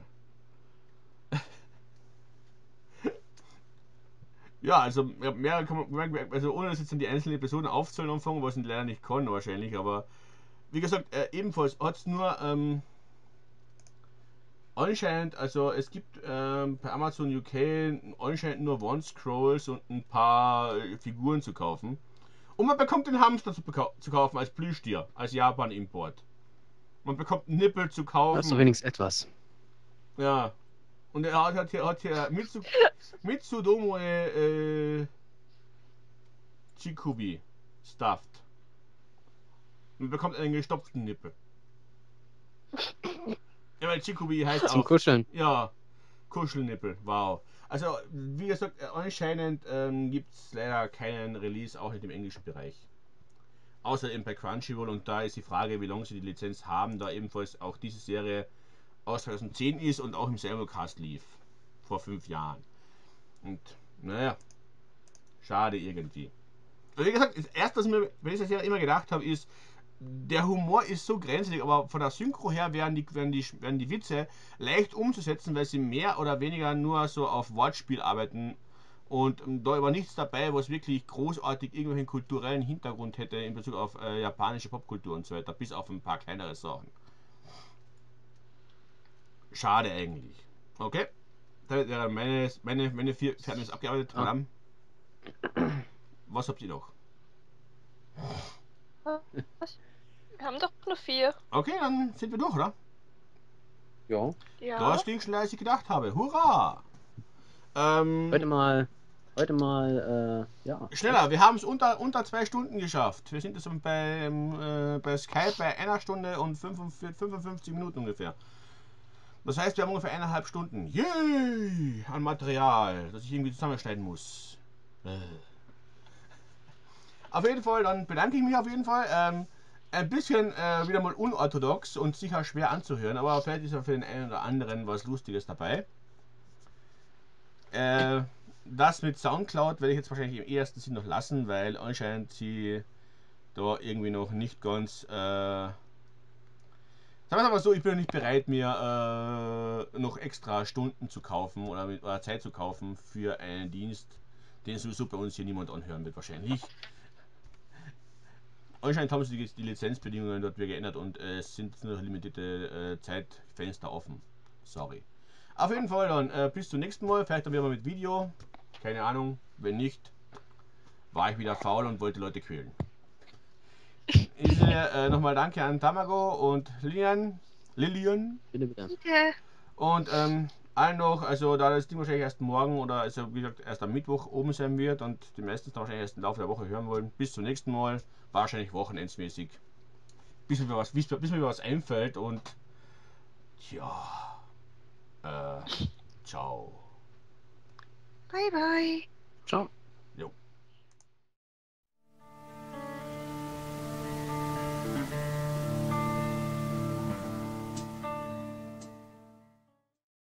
Ja, also mehr kann man, also ohne das jetzt in die einzelnen Episoden aufzählen anfangen, was ich leider nicht kann wahrscheinlich, aber wie gesagt, äh, ebenfalls hat es nur ähm, anscheinend, also es gibt ähm, bei Amazon U K anscheinend nur One-Scrolls und ein paar äh, Figuren zu kaufen. Und man bekommt den Hamster zu, zu kaufen als Plüschtier, als Japan-Import. Man bekommt einen Nippel zu Das ist doch kaufen. wenigstens etwas. Ja. Und er hat, hat hier, hat hier Mitsu, Mitsudomo äh, Chikubi stuffed. Und bekommt einen gestopften Nippel. Ja, weil Chikubi heißt Zum auch. Kuscheln. Ja. Kuschelnippel, wow. Also, wie gesagt, anscheinend ähm, gibt es leider keinen Release, auch nicht im englischen Bereich. Außer eben bei Crunchyroll, und da ist die Frage, wie lange sie die Lizenz haben, da ebenfalls auch diese Serie aus zweitausendzehn ist und auch im Simulcast lief. Vor fünf Jahren. Und, naja, schade irgendwie. Also wie gesagt, das erste, was ich mir bei dieser Serie immer gedacht habe, ist, der Humor ist so grenzwertig, aber von der Synchro her wären die, wären, die, wären die Witze leicht umzusetzen, weil sie mehr oder weniger nur so auf Wortspiel arbeiten und ähm, da aber nichts dabei, was wirklich großartig irgendwelchen kulturellen Hintergrund hätte in Bezug auf äh, japanische Popkultur und so weiter, bis auf ein paar kleinere Sachen. Schade eigentlich. Okay, das wären meine, meine, meine vier Pferde ist abgearbeitet. Ja. Madame, was habt ihr noch? Was? Wir haben doch nur vier. Okay, dann sind wir durch, oder? Ja. Ja. Das ging schneller, als ich gedacht habe. Hurra! Ähm, Heute mal, heute mal, äh, ja. schneller, wir haben es unter, unter zwei Stunden geschafft. Wir sind jetzt bei, äh, bei Skype bei einer Stunde und fünfundvierzig, fünfundfünfzig Minuten ungefähr. Das heißt, wir haben ungefähr eineinhalb Stunden. Yay! An Material, das ich irgendwie zusammenschneiden muss. Äh. Auf jeden Fall, dann bedanke ich mich auf jeden Fall. Ähm, ein bisschen äh, wieder mal unorthodox und sicher schwer anzuhören, aber vielleicht ist ja für den einen oder anderen was Lustiges dabei. Äh, das mit Soundcloud werde ich jetzt wahrscheinlich im ersten Sinn noch lassen, weil anscheinend sie da irgendwie noch nicht ganz. Äh, sagen wir es aber so, ich bin nicht bereit, mir äh, noch extra Stunden zu kaufen oder, mit, oder Zeit zu kaufen für einen Dienst, den sowieso bei uns hier niemand anhören wird, wahrscheinlich. Anscheinend haben sie die, die Lizenzbedingungen dort wieder geändert und äh, es sind nur noch limitierte äh, Zeitfenster offen. Sorry. Auf jeden Fall dann äh, bis zum nächsten Mal. Vielleicht dann wieder mal mit Video. Keine Ahnung. Wenn nicht, war ich wieder faul und wollte Leute quälen. Ich äh, nochmal danke an Tamago und Lilian. Lilian. Bitte, bitte. Danke. Und ähm, allen noch, also da das Ding wahrscheinlich erst morgen oder also wie gesagt erst am Mittwoch oben sein wird und die meisten dann wahrscheinlich erst im Laufe der Woche hören wollen. Bis zum nächsten Mal. Wahrscheinlich wochenendsmäßig. Bis mir was, bis, bis mir was einfällt und tja. Äh, ciao. Bye, bye. Ciao.